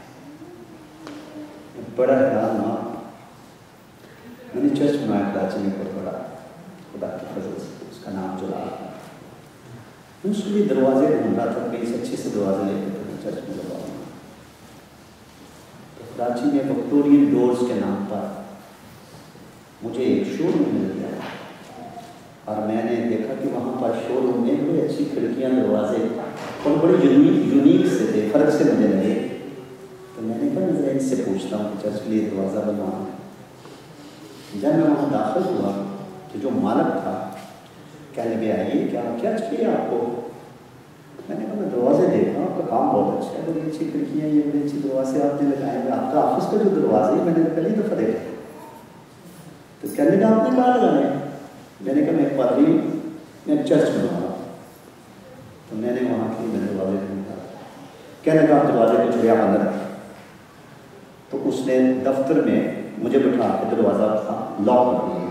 بڑا حیران ہوا۔ میں نے چرچ بنایا کراچی میں بہت بڑا، خدا کی فضل سے، اس کا نام جلال ہے۔ میں اس کے لیے دروازے ڈھونڈ رہا تھا، کہیں سے اچھے سے دروازے لے کے تو چرچ میں لگاؤں گا۔ تو کراچی میں وکٹورین ڈورز کے نام پر مجھے ایک شو روم مل گیا، اور میں نے دیکھا کہ وہاں پر شو روم میں بڑی اچھی کھڑکیاں دروازے اور بڑے یونیک یونیک سے تھے، فرق سے مجھے لگے۔ تو میں نے کہا میں ذرا ان سے پوچھتا ہوں کہ چرچ کے لیے دروازہ بنوانا ہے۔ جب میں وہاں داخل ہوا تو جو مالک تھا کہنے لگے آئیے کیا کیا چاہیے آپ کو؟ میں نے کہا میں دروازے دیکھ رہا ہوں، آپ کا کام بہت اچھا ہے، بڑی اچھی کھڑکیاں، یہ بڑی اچھی دروازے آپ نے لگائے ہیں، آپ کا آفس کا جو دروازے میں نے پہلی دفعہ دیکھا۔ تو کہنے لگا آپ نے کہاں لگانے؟ میں نے کہا میں ایک پادری ہوں، میں ایک چرچ بنا رہا ہوں۔ تو میں نے وہاں کی میں دروازے ڈھونڈا، کہنے لگا آپ دروازے کو چھڑیا بند رکھیں۔ تو اس نے دفتر میں مجھے بٹھا کے دروازہ تھا لاک کر دیا۔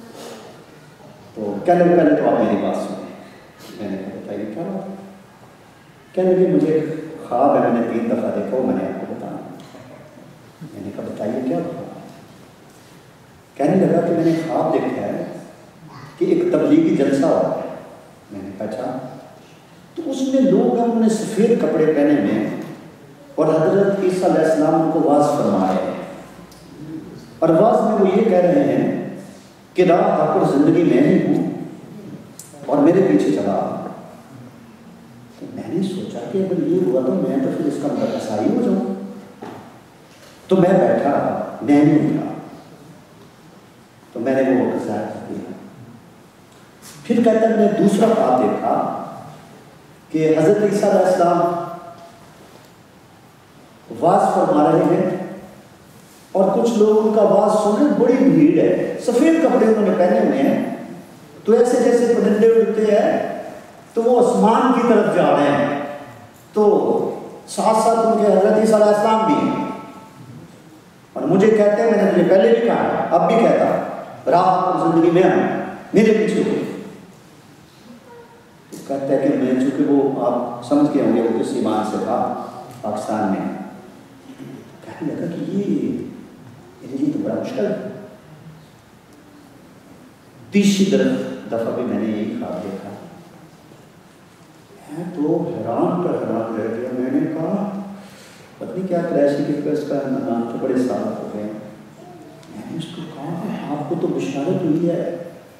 تو کہنے لگے پہلے تو آپ میری بات سنیں۔ میں نے کہا بتائیے کیا بات ہے؟ کہنے لگے مجھے خواب ہے، میں نے تین دفعہ دیکھا وہ میں نے آپ کو بتانا۔ میں نے کہا بتائیے کیا خواب؟ کہنے لگا کہ میں نے خواب دیکھا ہے کہ ایک تبلیغی جلسہ ہو رہا ہے۔ میں نے کہا اچھا؟ تو اس میں لوگ ہیں، انہوں نے سفید کپڑے پہنے ہوئے اور حضرت عیسیٰ علیہ السلام ان کو واعظ فرما رہے ہیں، اور واعظ میں وہ یہ کہہ رہے ہیں کہ راہ حق اور زندگی میں ہی ہوں اور میرے پیچھے چلا۔ تو میں نے سوچا کہ اگر یہ ہوا تو میں تو پھر اس کا مطلب عیسائی ہو جاؤں۔ تو میں بیٹھا، میں نہیں اٹھا، تو میں نے وہ وقت ضائع کر دیا۔ پھر کہتا ہے میں نے دوسرا خواب دیکھا کہ حضرت عیسیٰ علیہ السلام واعظ فرما رہے ہیں اور کچھ لوگ ان کا واعظ سن رہے، بڑی بھیڑ ہے، سفید کپڑے انہوں نے پہنے ہوئے ہیں، تو ایسے جیسے پرندے اڑتے ہیں تو وہ آسمان کی طرف جا رہے ہیں، تو ساتھ ساتھ ان کے حضرت عیسیٰ علیہ السلام بھی ہیں۔ اور مجھے کہتے ہیں، میں نے تجھے پہلے بھی کہا، اب بھی کہتا راہ اور زندگی میں آئے، میرے پیچھے ہوئے۔ کہتا ہے کہ میں چونکہ وہ آپ سمجھ کے ہوں گے وہ کس ایمان سے تھا پاکستان میں، کہنے لگا کہ یہ میرے لیے تو بڑا مشکل ہے۔ تیسری دفعہ بھی میں نے یہی خواب دیکھا، میں تو حیران پر حیران رہ گیا۔ میں نے کہا پتہ نہیں کیا کریشی کی اس کا نام تو بڑے سال ہو گئے۔ میں نے اس کو کہا آپ کو تو بشارت ہوئی ہے،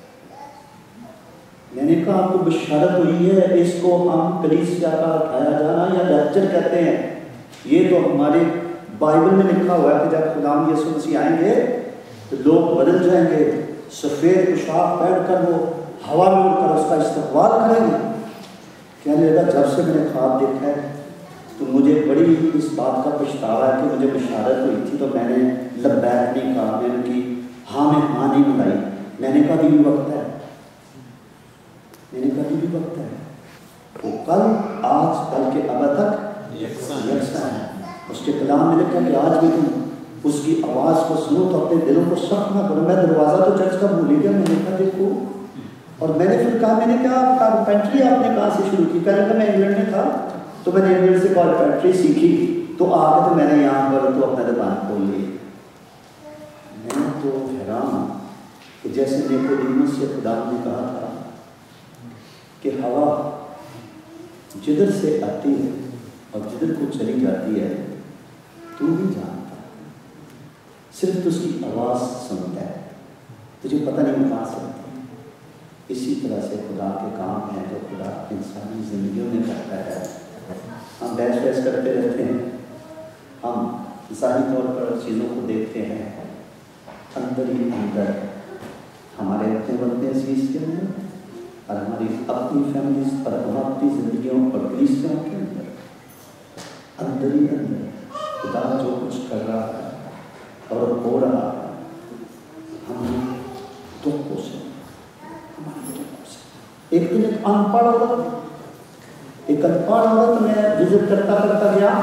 میں نے کہا آپ کو بشارت ہوئی ہے، اس کو ہم کلیسیا کا اٹھایا جانا یا لیکچر کہتے ہیں۔ یہ تو ہمارے بائبل میں لکھا ہوا ہے کہ جب خدا یسوع مسیح آئیں گے تو لوگ بدل جائیں گے، سفید پوشاک پہن کر وہ ہوا میں اڑ کر اس کا استقبال کریں گے۔ کہنے لگا جب سے میں نے خواب دیکھا ہے تو مجھے بڑی اس بات کا پچھتاوا ہے کہ مجھے بشارت ہوئی تھی تو میں نے لبیک نہیں کہا، میں ان کی ہاں میں ہاں نہیں ملائی۔ میں نے کہا بھی وقت ہے، میں نے کہا بھی وقت ہے، وہ کل آج کل کے اب تک یکساں ہے۔ اس کے کلام میں لکھا کہ آج بھی تم اس کی آواز کو سنو تو اپنے دلوں کو سخت نہ کرو۔ میں دروازہ تو چرچ کا بھول ہی گیا، میں نے کہا دیکھو، اور میں نے پھر کہا میں نے کہا کارپینٹری آپ نے کہاں سے شروع کی؟ پہلے تو میں انگلینڈ میں تھا تو میں نے انگلینڈ سے کارپینٹری سیکھی، تو آ کے تو میں نے یہاں پر تو اپنا دکان کھول لی۔ میں تو حیران کہ جیسے نیکوڈیمس سے خدا نے کہا تھا کہ ہوا جدھر سے آتی ہے اور جدھر کو چلی جاتی ہے تو نہیں جانتا، صرف تو اس کی آواز سنتا ہے، تجھے پتہ نہیں کہاں سے آتی۔ اسی طرح سے خدا کے کام ہیں جو خدا انسانی زندگیوں میں کرتا ہے۔ ہم بحث بحث کرتے رہتے ہیں، ہم ظاہری طور پر چیزوں کو دیکھتے ہیں، اندر ہی اندر ہمارے اپنے بندے عزیز کے اندر اور ہماری اپنی فیملیز اور اپنی زندگیوں اور کلیسیوں کے اندر اندر ہی اندر خدا جو کچھ کر رہا ہے اور ہو رہا ہے، ہم دکھوں سے ہمارے دکھوں سے۔ ایک دن ایک ان پڑھ عورت ایک ان پڑھ عورت میں وزٹ کرتا کرتا گیا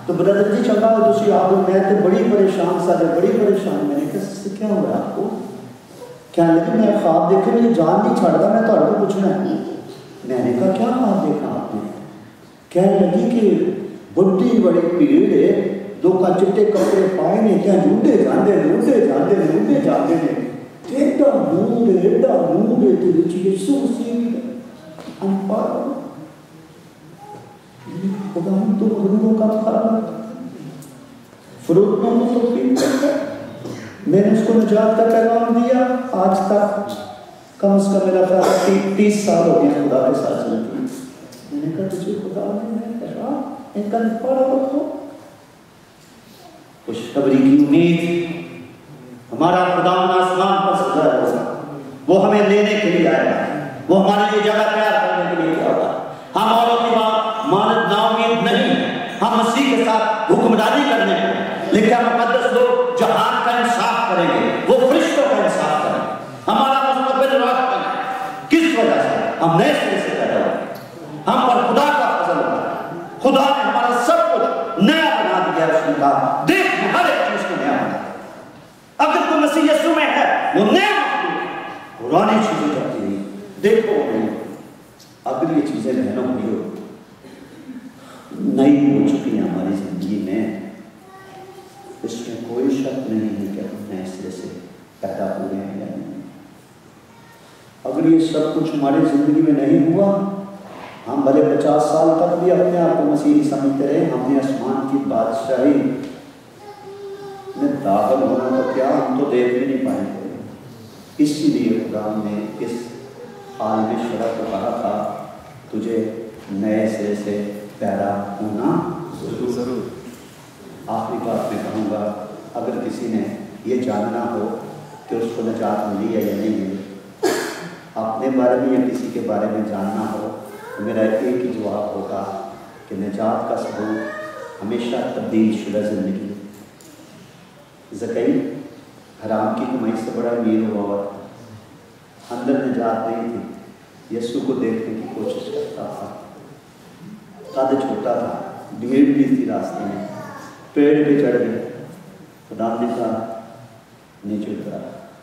تو برادر جی چنگا ہو تسی آپ میں تے بڑی پریشان سارے بڑی پریشان میں نے کہا سے کیا ہوا آپ کو کیا لگے میں خواب دیکھے مجھے جان نہیں چھڑتا میں تو کو پوچھنا ہے میں نے کہا کیا خواب دیکھا آپ نے کہنے لگی کہ بڑی بڑی بھیڑ ہے دو کا چٹے کپڑے پائے نے کیا جھوٹے جاندے نے اٹھے جاندے نے اٹھے جاندے نے ایڈا نور ہے ایڈا نور ہے تے وچ یسوع مسیح ان پار خدا ہم تو غریبوں کا خراب فروغ نو توفیق میں نے اس کو نجات کا پیغام دیا آج تک کم از کم میرا خیال تیس سال ہو گیا خدا کے ساتھ چلتی میں نے کہا تجھے خدا نے کہا ان کا پڑھا رکھو خوشخبری کی امید ہمارا خدا آسمان پر سجا ہوگا وہ ہمیں لینے کے لیے آئے گا وہ ہمارے لیے جگہ تیار کرنے کے لیے کیا ہوگا ہم اوروں کی بات مانت نا امید نہیں ہم مسیح کے ساتھ حکمرانی کرنے ہیں لیکن مقدس لوگ جہان کا انصاف کریں گے وہ فرشتوں کا انصاف کریں گے ہمارا مستقبل روشن ہے کس وجہ سے ہم نئے سرے سے پیدا ہوئے ہم پر خدا کا فضل ہوگا خدا نے ہمارا سب کچھ نیا بنا دیا اس نے کہا دیکھ ہر ایک چیز کو نیا بنا اگر کوئی مسیح یسوع میں ہے وہ نیا پرانی چیزیں جاتی نہیں دیکھو نہیں اگر یہ چیزیں بہنوں ہوئی ہو نئی ہو چکی ہیں ہماری زندگی میں اس میں کوئی شک نہیں ہے کہ ہم نئے سرے سے پیدا ہوئے ہیں یا نہیں اگر یہ سب کچھ ہماری زندگی میں نہیں ہوا ہم بھلے پچاس سال تک بھی اپنے آپ کو مسیحی سمجھتے رہے ہم نے آسمان کی بادشاہی میں داخل ہونا تو کیا ہم تو دیکھ بھی نہیں پائیں گے اسی لیے خدا نے اس حال میں شرح کو کہا تھا تجھے نئے سرے سے پیدا ہونا ضرور ضرور آخری بات میں کہوں گا اگر کسی نے یہ جاننا ہو کہ اس کو نجات ملی ہے یا نہیں ملی اپنے بارے میں یا کسی کے بارے میں جاننا ہو تو میرا ایک ہی جواب ہوگا کہ نجات کا ثبوت ہمیشہ تبدیل شدہ زندگی زکئی حرام کی کمائی سے بڑا امیر ہوا ہوا تھا اندر نجات نہیں تھی یسوع کو دیکھنے کی کوشش کرتا تھا قد چھوٹا تھا بھیڑ بھی تھی راستے میں پیڑ پہ چڑھ گئے خدا نے کہا نیچے اترا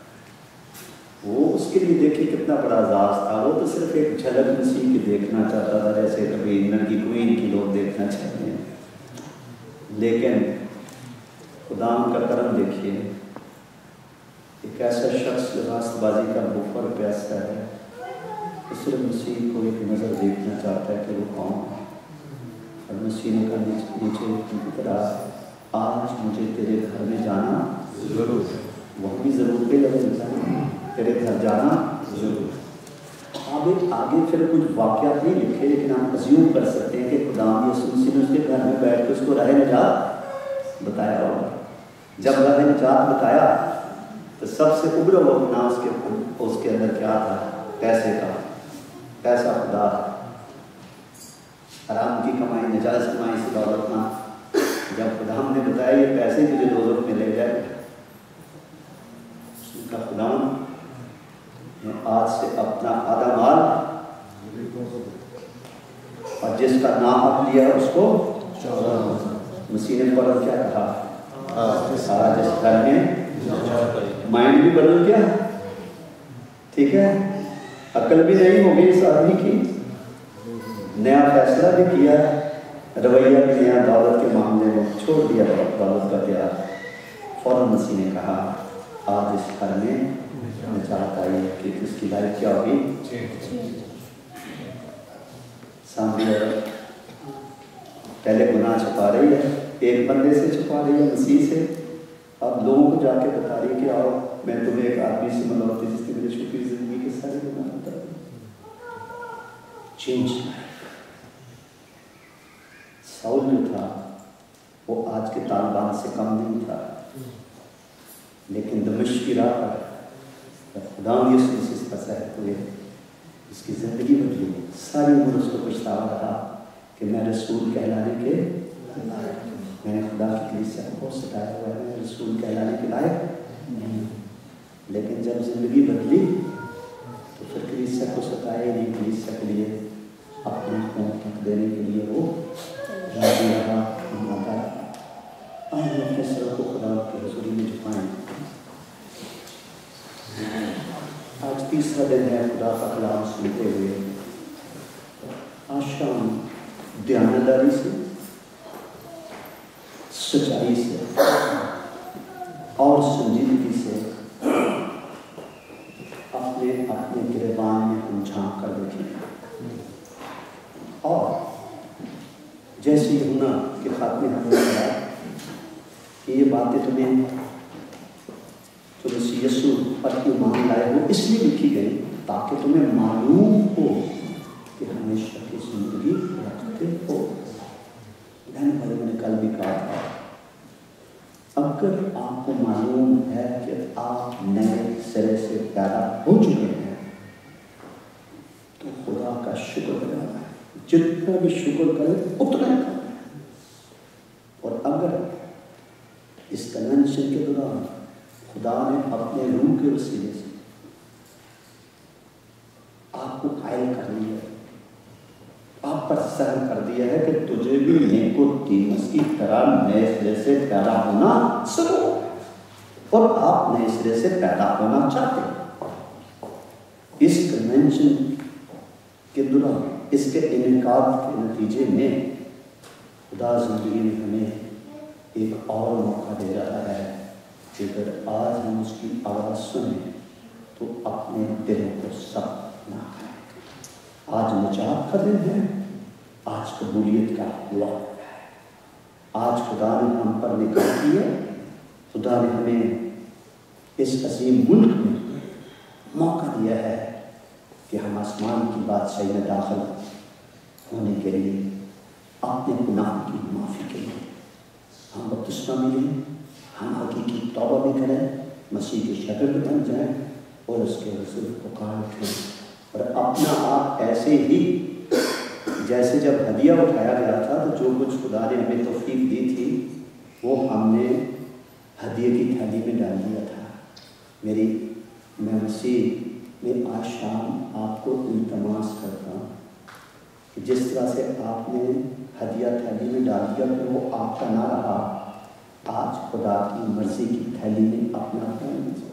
وہ اس کے لیے دیکھیے کتنا بڑا اعزاز تھا وہ تو صرف ایک جھلک مسیح کی دیکھنا چاہتا تھا جیسے کبھی انگلینڈ کی کوئین کی لوگ دیکھنا چاہتے ہیں لیکن خدا کا کرم دیکھیے ایک ایسا شخص جو راست بازی کا بفر پیاستا ہے وہ صرف مسیح کو ایک نظر دیکھنا چاہتا ہے کہ وہ کون ہے اور مسیح نے کہا نیچے کی طرح آج مجھے تیرے گھر میں جانا ضرور ہے وہ بھی ضرور پہ لگے جانا تیرے گھر جانا ضرور آگے آگے پھر کچھ واقعات نہیں لکھے لیکن ہم ازیوم کر سکتے ہیں کہ خدا یسوع مسیح نے اس کے گھر میں بیٹھ کے اس کو راہ نجات بتایا ہوگا جب راہ نجات بتایا تو سب سے ابھرا ہوا گناہ اس کے اس کے اندر کیا تھا پیسے کا پیسہ خدا حرام کی کمائی نجائز کمائی سے دولت نہ جب خدا ہم نے بتایا یہ پیسے مجھے دوزخ میں لے جائے اس نے کہا خدا میں آج سے اپنا آدھا مال اور جس کا نام اب لیا اس کو مسیح نے پڑھ کیا کہا آج اس گھر میں مائنڈ بھی بدل گیا ٹھیک ہے عقل بھی نہیں ہوگی اس آدمی کی نیا فیصلہ بھی کیا رویہ بھی نیا دولت کے معاملے میں چھوڑ دیا دولت کا پیار فوراً مسیح نے کہا آج اس گھر میں نجات آئی ہے کہ اس کی لائف کیا ہوگی سامنے پہلے گناہ چھپا رہی ہے ایک بندے سے چھپا رہی ہے مسیح سے اب لوگوں کو جا کے بتا رہی کہ آؤ میں تمہیں ایک آدمی سے ملوتی جس نے میری چھپی زندگی کے سارے گناہ بتا چینج ساؤل جو تھا وہ آج کے طالبان سے کم نہیں تھا لیکن دمشق کی راہ پر جب خدا یسوع مسیح سے ظاہر ہوئے اس کی زندگی بدلی ساری عمر اس کو پچھتاوا رہا کہ میں رسول کہلانے کے میں نے خدا کی کلیسیا کو بہت ستایا ہوا ہے میں رسول کہلانے کے لائق نہیں لیکن جب زندگی بدلی تو پھر کلیسیا کو ستایا ہی نہیں کلیسیا کے لیے اپنے خون تک دینے کے لیے وہ راضی رہا آتا رہا تیسرا دن ہے خدا کا کلام سنتے ہوئے آج شام دیانتداری سے، سچائی سے اور سنجیدگی سے اپنے اپنے گریبان میں ہم جھانک کر دیکھیں، اور جیسے یوحنا کے خط میں ہمیں کہا کہ یہ باتیں تمہیں جو مسیح یسوع پر ایمان لائے ہو اس لیے لکھی گئی تاکہ تمہیں معلوم ہو کہ ہمیشہ کی زندگی رکھتے ہو۔ بہن بھائی، میں نے کل بھی کہا تھا، اگر آپ کو معلوم ہے کہ آپ نئے سرے سے پیدا ہو چکے ہیں تو خدا کا شکر کرنا ہے، جتنا بھی شکر کرے اتنا ہی کرنا ہے۔ اور اگر اس کنونشن کے دوران خدا نے اپنے روح کے وسیلے سے آپ کو قائل کر لیا ہے، آپ پر سہل کر دیا ہے کہ تجھے بھی نیکوڈیمس کی طرح نئے سرے سے پیدا ہونا ضرور ہے، اور آپ نئے سرے سے پیدا ہونا چاہتے ہیں، اس کنونشن کے دوران اس کے انعقاد کے نتیجے میں خدا زندگی میں ہمیں ایک اور موقع دے رہا ہے کہ اگر آج ہم اس کی آواز سنیں تو اپنے دلوں کو سخت نہ کریں۔ آج نجات کا دن ہے، آج قبولیت کا وقت ہے، آج خدا نے ہم پر نگاہ کی ہے، خدا نے ہمیں اس عظیم ملک میں موقع دیا ہے کہ ہم آسمان کی بادشاہی میں داخل ہونے کے لیے اپنے گناہ کی معافی کے لیے ہم بپتسمہ ملیں، ہم حقیقی توبہ بھی کریں، مسیح کے شاگرد بن جائیں اور اس کے حضور پکار اٹھیں، اور اپنا آپ ایسے ہی جیسے جب ہدیہ اٹھایا گیا تھا تو جو کچھ خدا نے ہمیں توفیق دی تھی وہ ہم نے ہدیے کی تھیلی میں ڈال دیا تھا۔ میری میں مسیح میں آج شام آپ کو التماس کرتا ہوں کہ جس طرح سے آپ نے ہدیہ تھیلی میں ڈال دیا پھر وہ آپ کا نہ رہا، آج خدا کی مرضی کی تھیلی میں اپنا خدا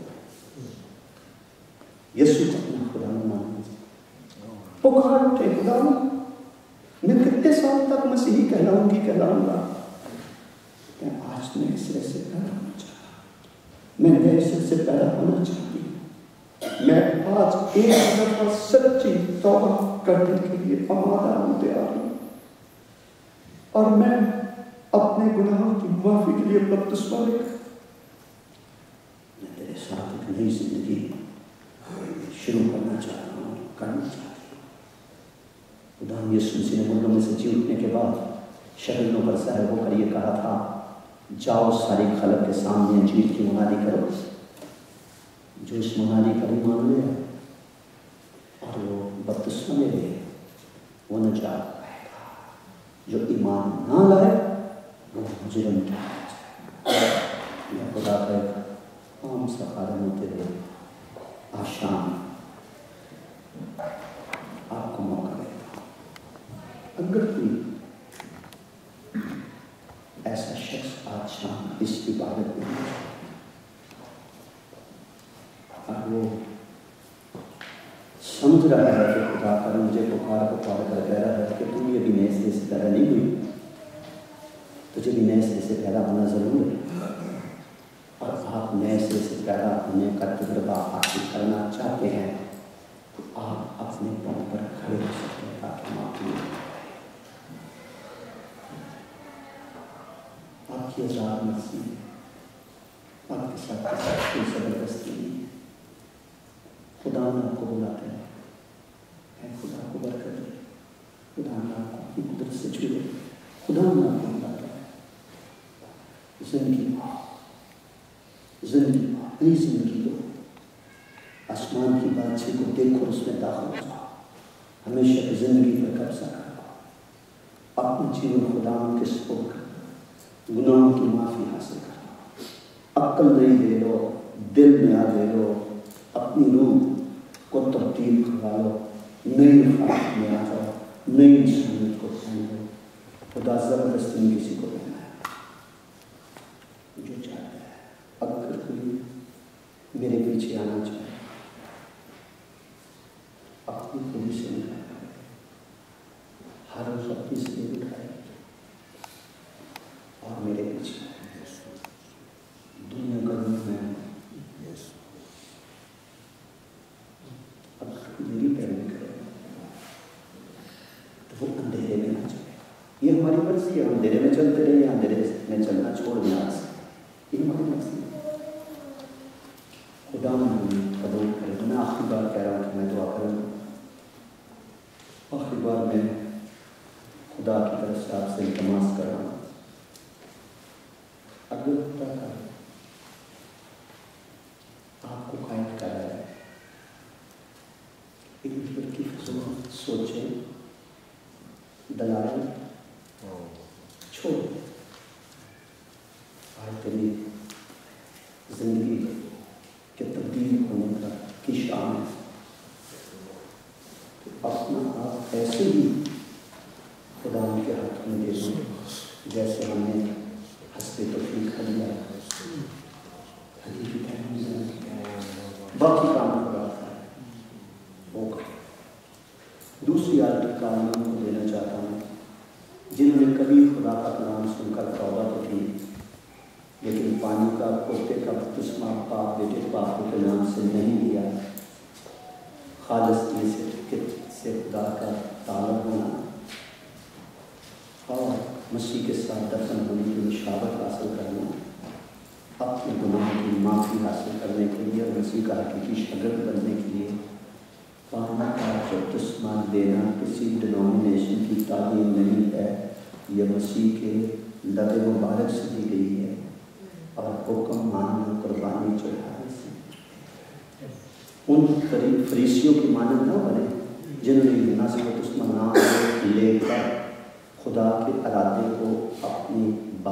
یسوع کو اپنا خدا مان لیجیے، پکار اٹھے، خدا میں کتنے سال تک مسیحی کہلاؤں گی کہلاؤں گا، میں آج نئے سرے سے پیدا ہونا چاہتا، میں نئے سرے سے پیدا ہونا چاہتی ہوں، میں آج ایک دفعہ سچی توبہ کرنے کے لیے آمادہ ہوں، تیار ہوں، اور میں اپنے گناہوں کی معافی کے لیے بپتسمہ لے کر میں تیرے ساتھ ایک نئی زندگی شروع کرنا چاہتا ہوں، کرنا چاہتی ہوں۔ خدا یسوع مسیح نے مردوں میں سے جی اٹھنے کے بعد شہیدوں پر ظاہر ہو کر یہ کہا تھا، جاؤ ساری خلق کے سامنے انجیل کی منادی کرو، جو اس منادی پر ایمان لے اور وہ بپتسمہ لے لے وہ نجات پائے گا، جو ایمان نہ لائے وہ مجرم ٹھہرا جائے۔ میں خدا کا ایک عام سا خادم ہوتے ہوئے آج شام آپ کو موقع دیتا ہوں، اگر کوئی ایسا شخص آج شام اس عبادت میں ہے اور وہ سمجھ رہا ہے کہ خدا کا مجھے پکار پکار کر کہہ رہا ہے کہ تم یہ بھی نئے سرے سے پیدا نہیں ہوئی، تجھے بھی نئے سرے سے پیدا ہونا ضرور ہے، اور آپ نئے سرے سے پیدا ہونے کا تجربہ حاصل کرنا چاہتے ہیں تو آپ اپنے پاؤں پر کھڑے ہو سکتے ہیں تاکہ ہم آپ کی آپ کی آزاد مرضی ہے، آپ کے ساتھ کے ساتھ کوئی زبردستی نہیں ہے، خدا نے آپ کو بلاتا ہے، اے خدا کو برکت دے، خدا نے آپ کو اپنی قدرت سے چھوڑے، خدا نے آپ کو بلاتا ہے، زندگی زندگی اپنی زندگی کو آسمان کی بادشاہی کو دیکھو، اس میں داخل ہو جاؤ، ہمیشہ کی زندگی پر قبضہ کرو، اپنے جیون خدا کے سپرد کرو، گناہوں کی معافی حاصل کرو، عقل نہیں دے لو، دل میں آ دے لو، اپنی روح کو تبدیل کروا لو، نئی رفاقت میں آ جاؤ، نئی انسانیت کو پہن لو۔ خدا زبردستی نہیں کسی کو پہنا ہے، جو چاہتا ہے اگر کوئی میرے پیچھے آنا چاہے کہ ہم اندھیرے میں چلتے رہے یا اندھیرے میں چلنا چھوڑ دیں آج سے، یہ ہماری مرضی ہے۔ خدا ہمیں قبول کرے۔ میں آخری بار کہہ رہا ہوں کہ میں دعا کروں، آخری بار میں خدا کی طرف سے آپ سے التماس کر رہا ہوں، اگر خدا کا آپ کو قائد کر رہا ہے، ایک کی فضول سوچیں، دلائل چھوڑ، آج تیری زندگی کے تبدیل ہونے کا کی شام ہے، تو اپنا آپ ایسے ہی خدا کے ہاتھ میں دے دوں جیسے ہم نے حسب توفیق دیا، باقی کام خدا کا ہے، ہوگا۔ دوسری عادت کام کو دینا چاہتا ہوں، جنہوں نے کبھی خدا کا کلام سن کر توبہ تو کی، لیکن پانی کا پوتے کا بپتسمہ باپ بیٹے باپ کے نام سے نہیں لیا، خالص دل سے سے خدا کا تعلق ہونا اور مسیح کے ساتھ دفن ہونے کی مشابہت حاصل کرنا، اپنے گناہوں کی معافی حاصل کرنے کے لیے اور مسیح کا حقیقی شاگرد بننے کے لیے پانی کا بپتسمہ دینا کسی ڈینومینیشن کی تعلیم نہیں ہے، یہ مسیح کے لب مبارک سے دی گئی ہے، اور حکم ماننا قربانی چڑھانے سے۔ ان فریسیوں کی مانند نہ بنے جنہوں نے یوحنا سے بپتسمہ نام لے کر خدا کے ارادے کو اپنی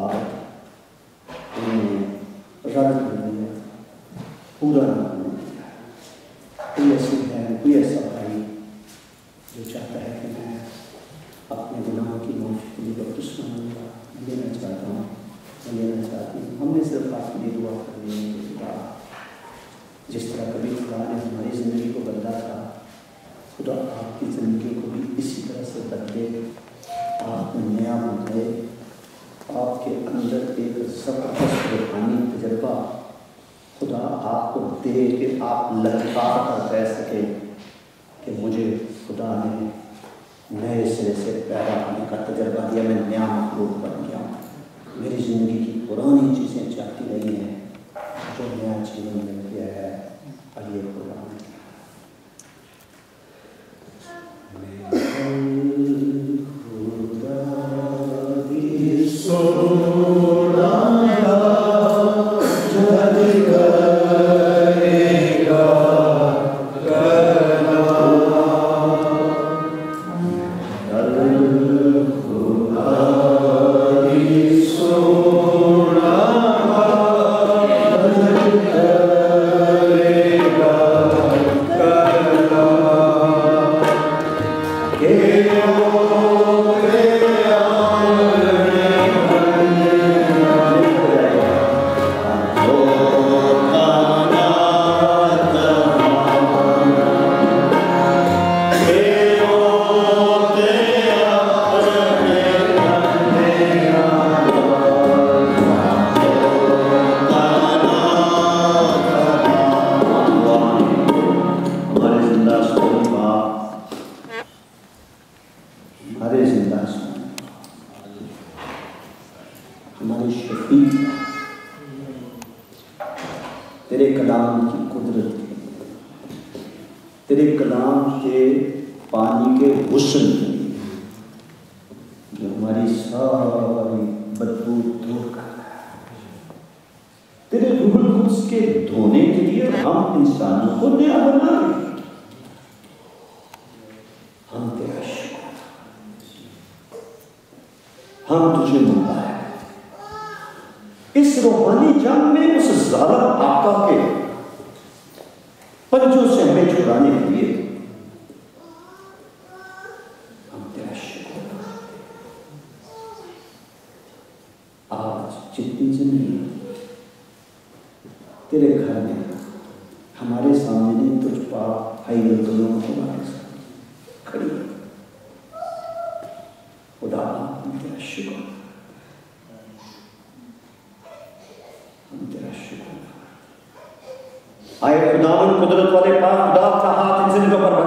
بات انہوں نے رد کر دیا، پورا نہ کرنے دیا۔ کوئی ایسی ہے، کوئی ایسا بھائی جو چاہتا ہے کہ میں اپنے گناہوں کی معافی کے لیے بپتسمہ لینا چاہتا ہوں، میں لینا چاہتی ہوں، ہم نے صرف آپ کے لیے دعا کرنی ہے کہ خدا جس طرح کبھی خدا نے ہماری زندگی کو بدلا تھا، خدا آپ کی زندگی کو بھی اسی طرح سے بدلے، آپ میں نیا بنائے، آپ کے اندر ایک زبردست روحانی تجربہ خدا آپ کو دے کہ آپ للکار کر کہہ سکے کہ مجھے خدا نے نئے سرے سے پیدا ہونے کا تجربہ دیا، میں نیا مخلوق بن گیا ہوں، میری زندگی کی پرانی چیزیں چاہتی رہی ہیں، جو نیا جیون مل گیا ہے، اور یہ خدا نے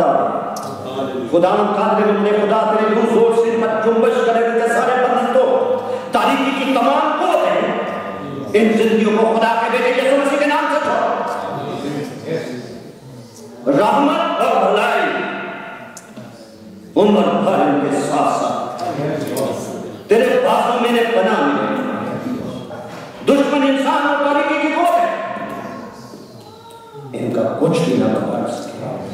خدا خدا تیرے روح زور سے مت جنبش کرے سارے بندن تو ان زندگیوں کو خدا کے بیٹے یسوع مسیح کے نام سے چھوڑ. رحمت اور بھلائی عمر بھر ان کے ساتھ ساتھ تیرے بازوں میں نے پناہ ملے. دشمن انسان اور طریقے کی گود ہے, ان کا کچھ بھی نہ بگاڑ سکے.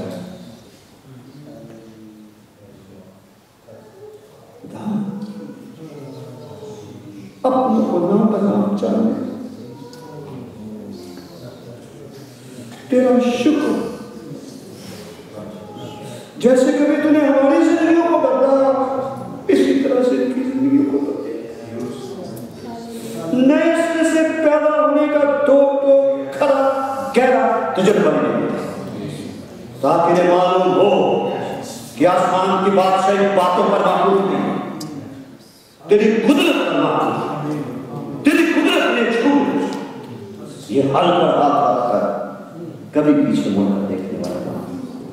اپنے گناہ کا نام جانے تیرا شکر, جیسے کبھی تو نے ہماری زندگیوں کو بدلا اسی طرح سے ان کی زندگیوں کو بدلا. نئے سرے سے پیدا ہونے کا دو تو کھڑا گہرا تجربہ نہیں دیتا, تاکہ انہیں معلوم ہو کہ آسمان کی بادشاہی باتوں پر معروف نہیں, تیری قدرت پر معروف, تیری قدرت نے چھوٹ یہ حل پر ہاتھ ہاتھ کر کبھی پیچھے مڑ کر دیکھنے والا کام.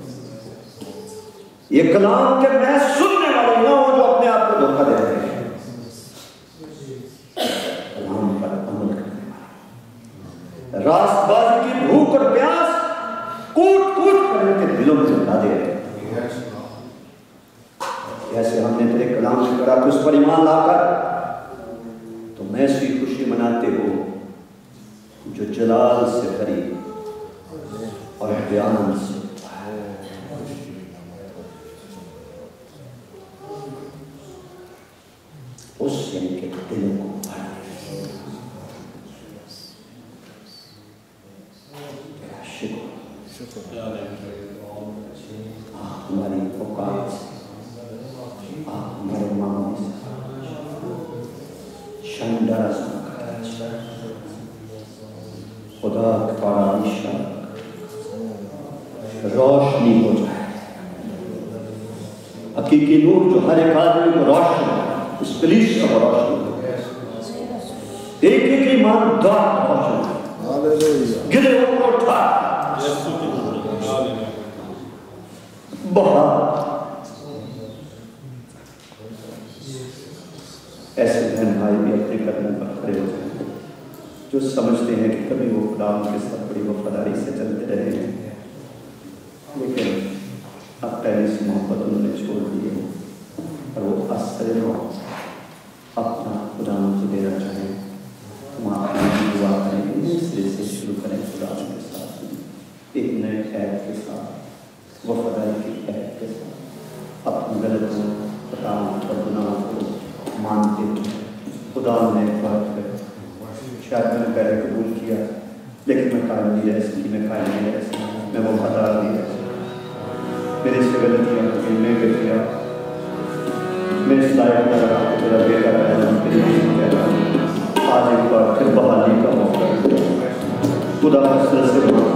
یہ کلام کے میں سننے والے نہ ہوں جو اپنے آپ کو دھوکہ دے رہے ہیں, کلام پر عمل کرنے والا, راست بازی کی بھوک اور پیاس کوٹ کوٹ کر ان کے دلوں میں لا دے رہے ہیں. جیسے ہم نے تیرے کلام سے کرا کہ اس پر ایمان لا کر تم ایسی خوشی مناتے ہو جو جلال سے بھری اور بیان سے اس یعنی کہ دلوں کو بھر تیرا شکر آپ ہماری اوقات سے, آپ ہمارے معاملے سے شاندار خدا کا نشان روشنی ہو جائے, حقیقی نور جو ہر ایک آدمی کو روشن اس کلیسیا کو روشن ہو, ایک ایک ایماندار روشن گرے کو اٹھا بہت ایسے بہن بھائی بھی اپنے قدموں پر کھڑے ہوتے ہیں جو سمجھتے ہیں کہ کبھی وہ خدا ان کے ساتھ بڑی وفاداری سے چلتے رہے ہیں, لیکن اب پہلے سے محبت انہوں نے چھوڑ دی ہے اور وہ اثر نو اپنا خدا ان کو دینا چاہیں. ہم آپ کی دعا کریں گے, اس سے شروع کریں خدا ان کے ساتھ ایک نئے عہد کے ساتھ, وفاداری کی عہد کے ساتھ, اپنی غلطیوں خطاؤں اور گناہوں کو مانتے ہیں. خدا نے بات کر شاید میں نے پہلے قبول کیا لیکن میں قائم نہیں رہ سکی, میں قائم نہیں رہ سکی, میں وہ خطا نہیں رہ سکی, میرے سے غلطیاں ہوئی, میں غلطیاں میں اس لائق نہ رہا کہ میرا بیٹا پہلا میری بیٹی پہلا آج ایک بار پھر بحالی کا موقع خدا حسرت سے بات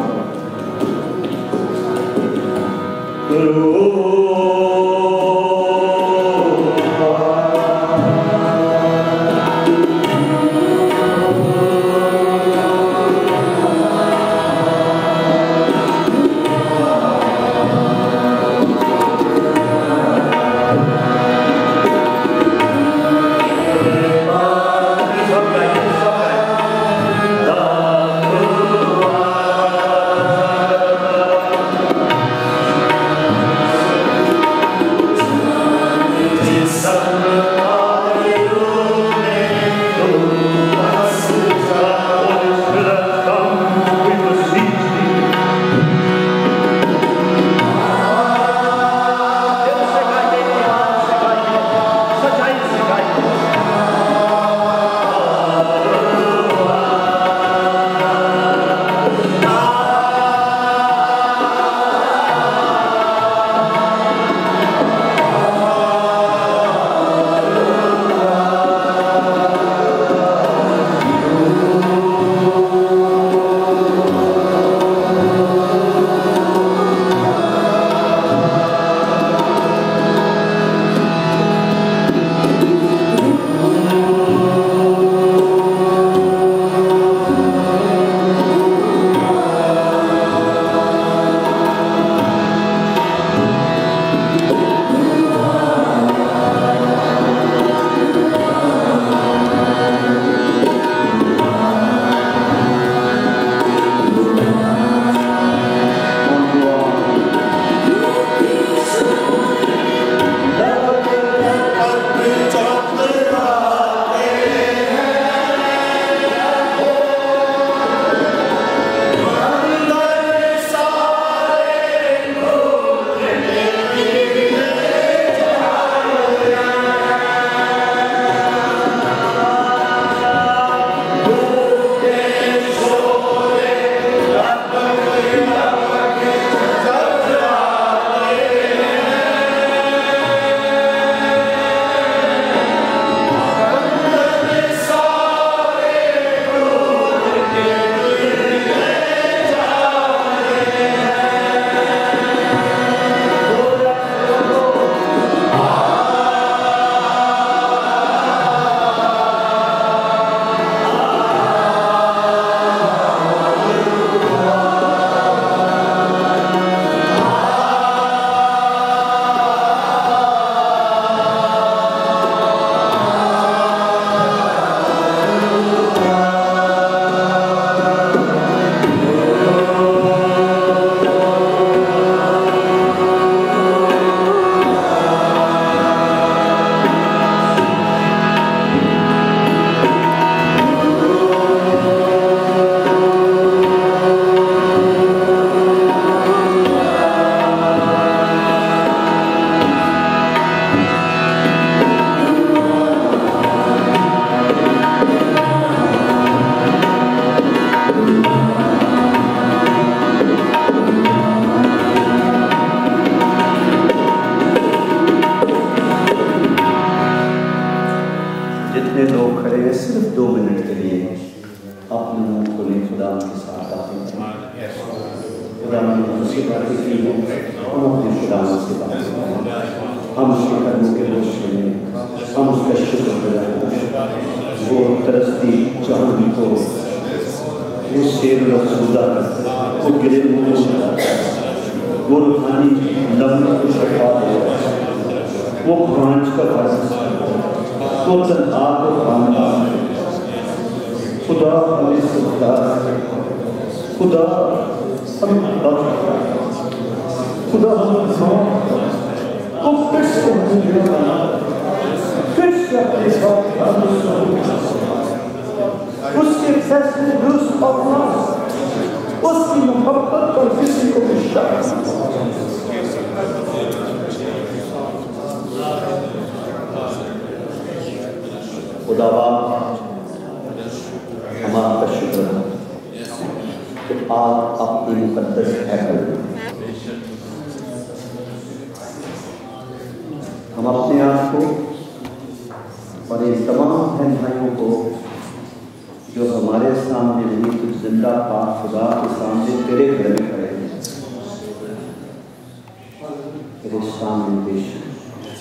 لوگ کھڑے ہیں صرف دو منٹ کے لیے اپنے منہ کھولیں خدا کے ساتھ باتیں کریں. خدا نے ہم سے باتیں کی ہیں, ہم اپنے خدا سے باتیں کریں, ہم اس کے قدموں کے بوجھ سنیں, ہم اس کا شکر کریں. وہ ترستی جہان کو وہ شیر رسولہ وہ گرے منہ کو وہ روحانی لمحے کو شفا دے, وہ بھانج کا فرض, وہ تنہا کو خاندان. خدا ہمیں سکتا ہے, خدا ہمیں بخت, خدا ہمیں ساتھ, وہ پھر سے مجھے بنا, پھر سے اپنے ساتھ ہمیں سکتا, اس کے فیصلے درست اور راست, اس کی محبت پر کسی کو بھی شک. خداوند ہم آپ کا شکر ہے کہ آپ اپنی مقدس ہیکل میں ہم اپنے آپ کو اور ان تمام بہن بھائیوں کو جو ہمارے سامنے نہیں تو زندہ پاک خدا کے سامنے تیرے گھر میں کھڑے ہیں, تیرے سامنے پیش ہیں,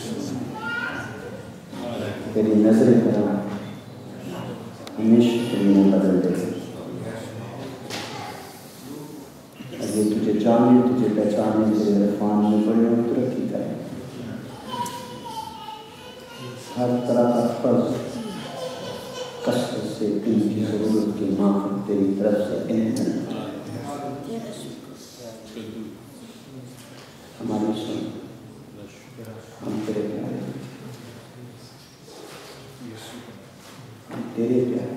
تیری نظریں کرنا ہمیشہ کے لیے بدل دے. اگر تجھے جانے تجھے پہچانے تیرے عرفان میں بڑے اور ترقی کریں, ہر طرح کا فرض کثرت سے ان کی ضرورت کی معافی تیری طرف سے انہیں ہماری سن. ہم تیرے پیارے, ہم تیرے پیارے.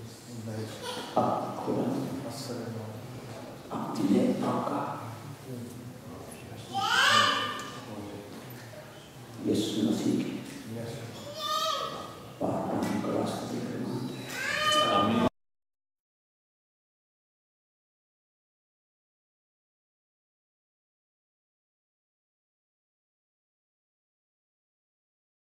آپ خدا آپ دلے آقا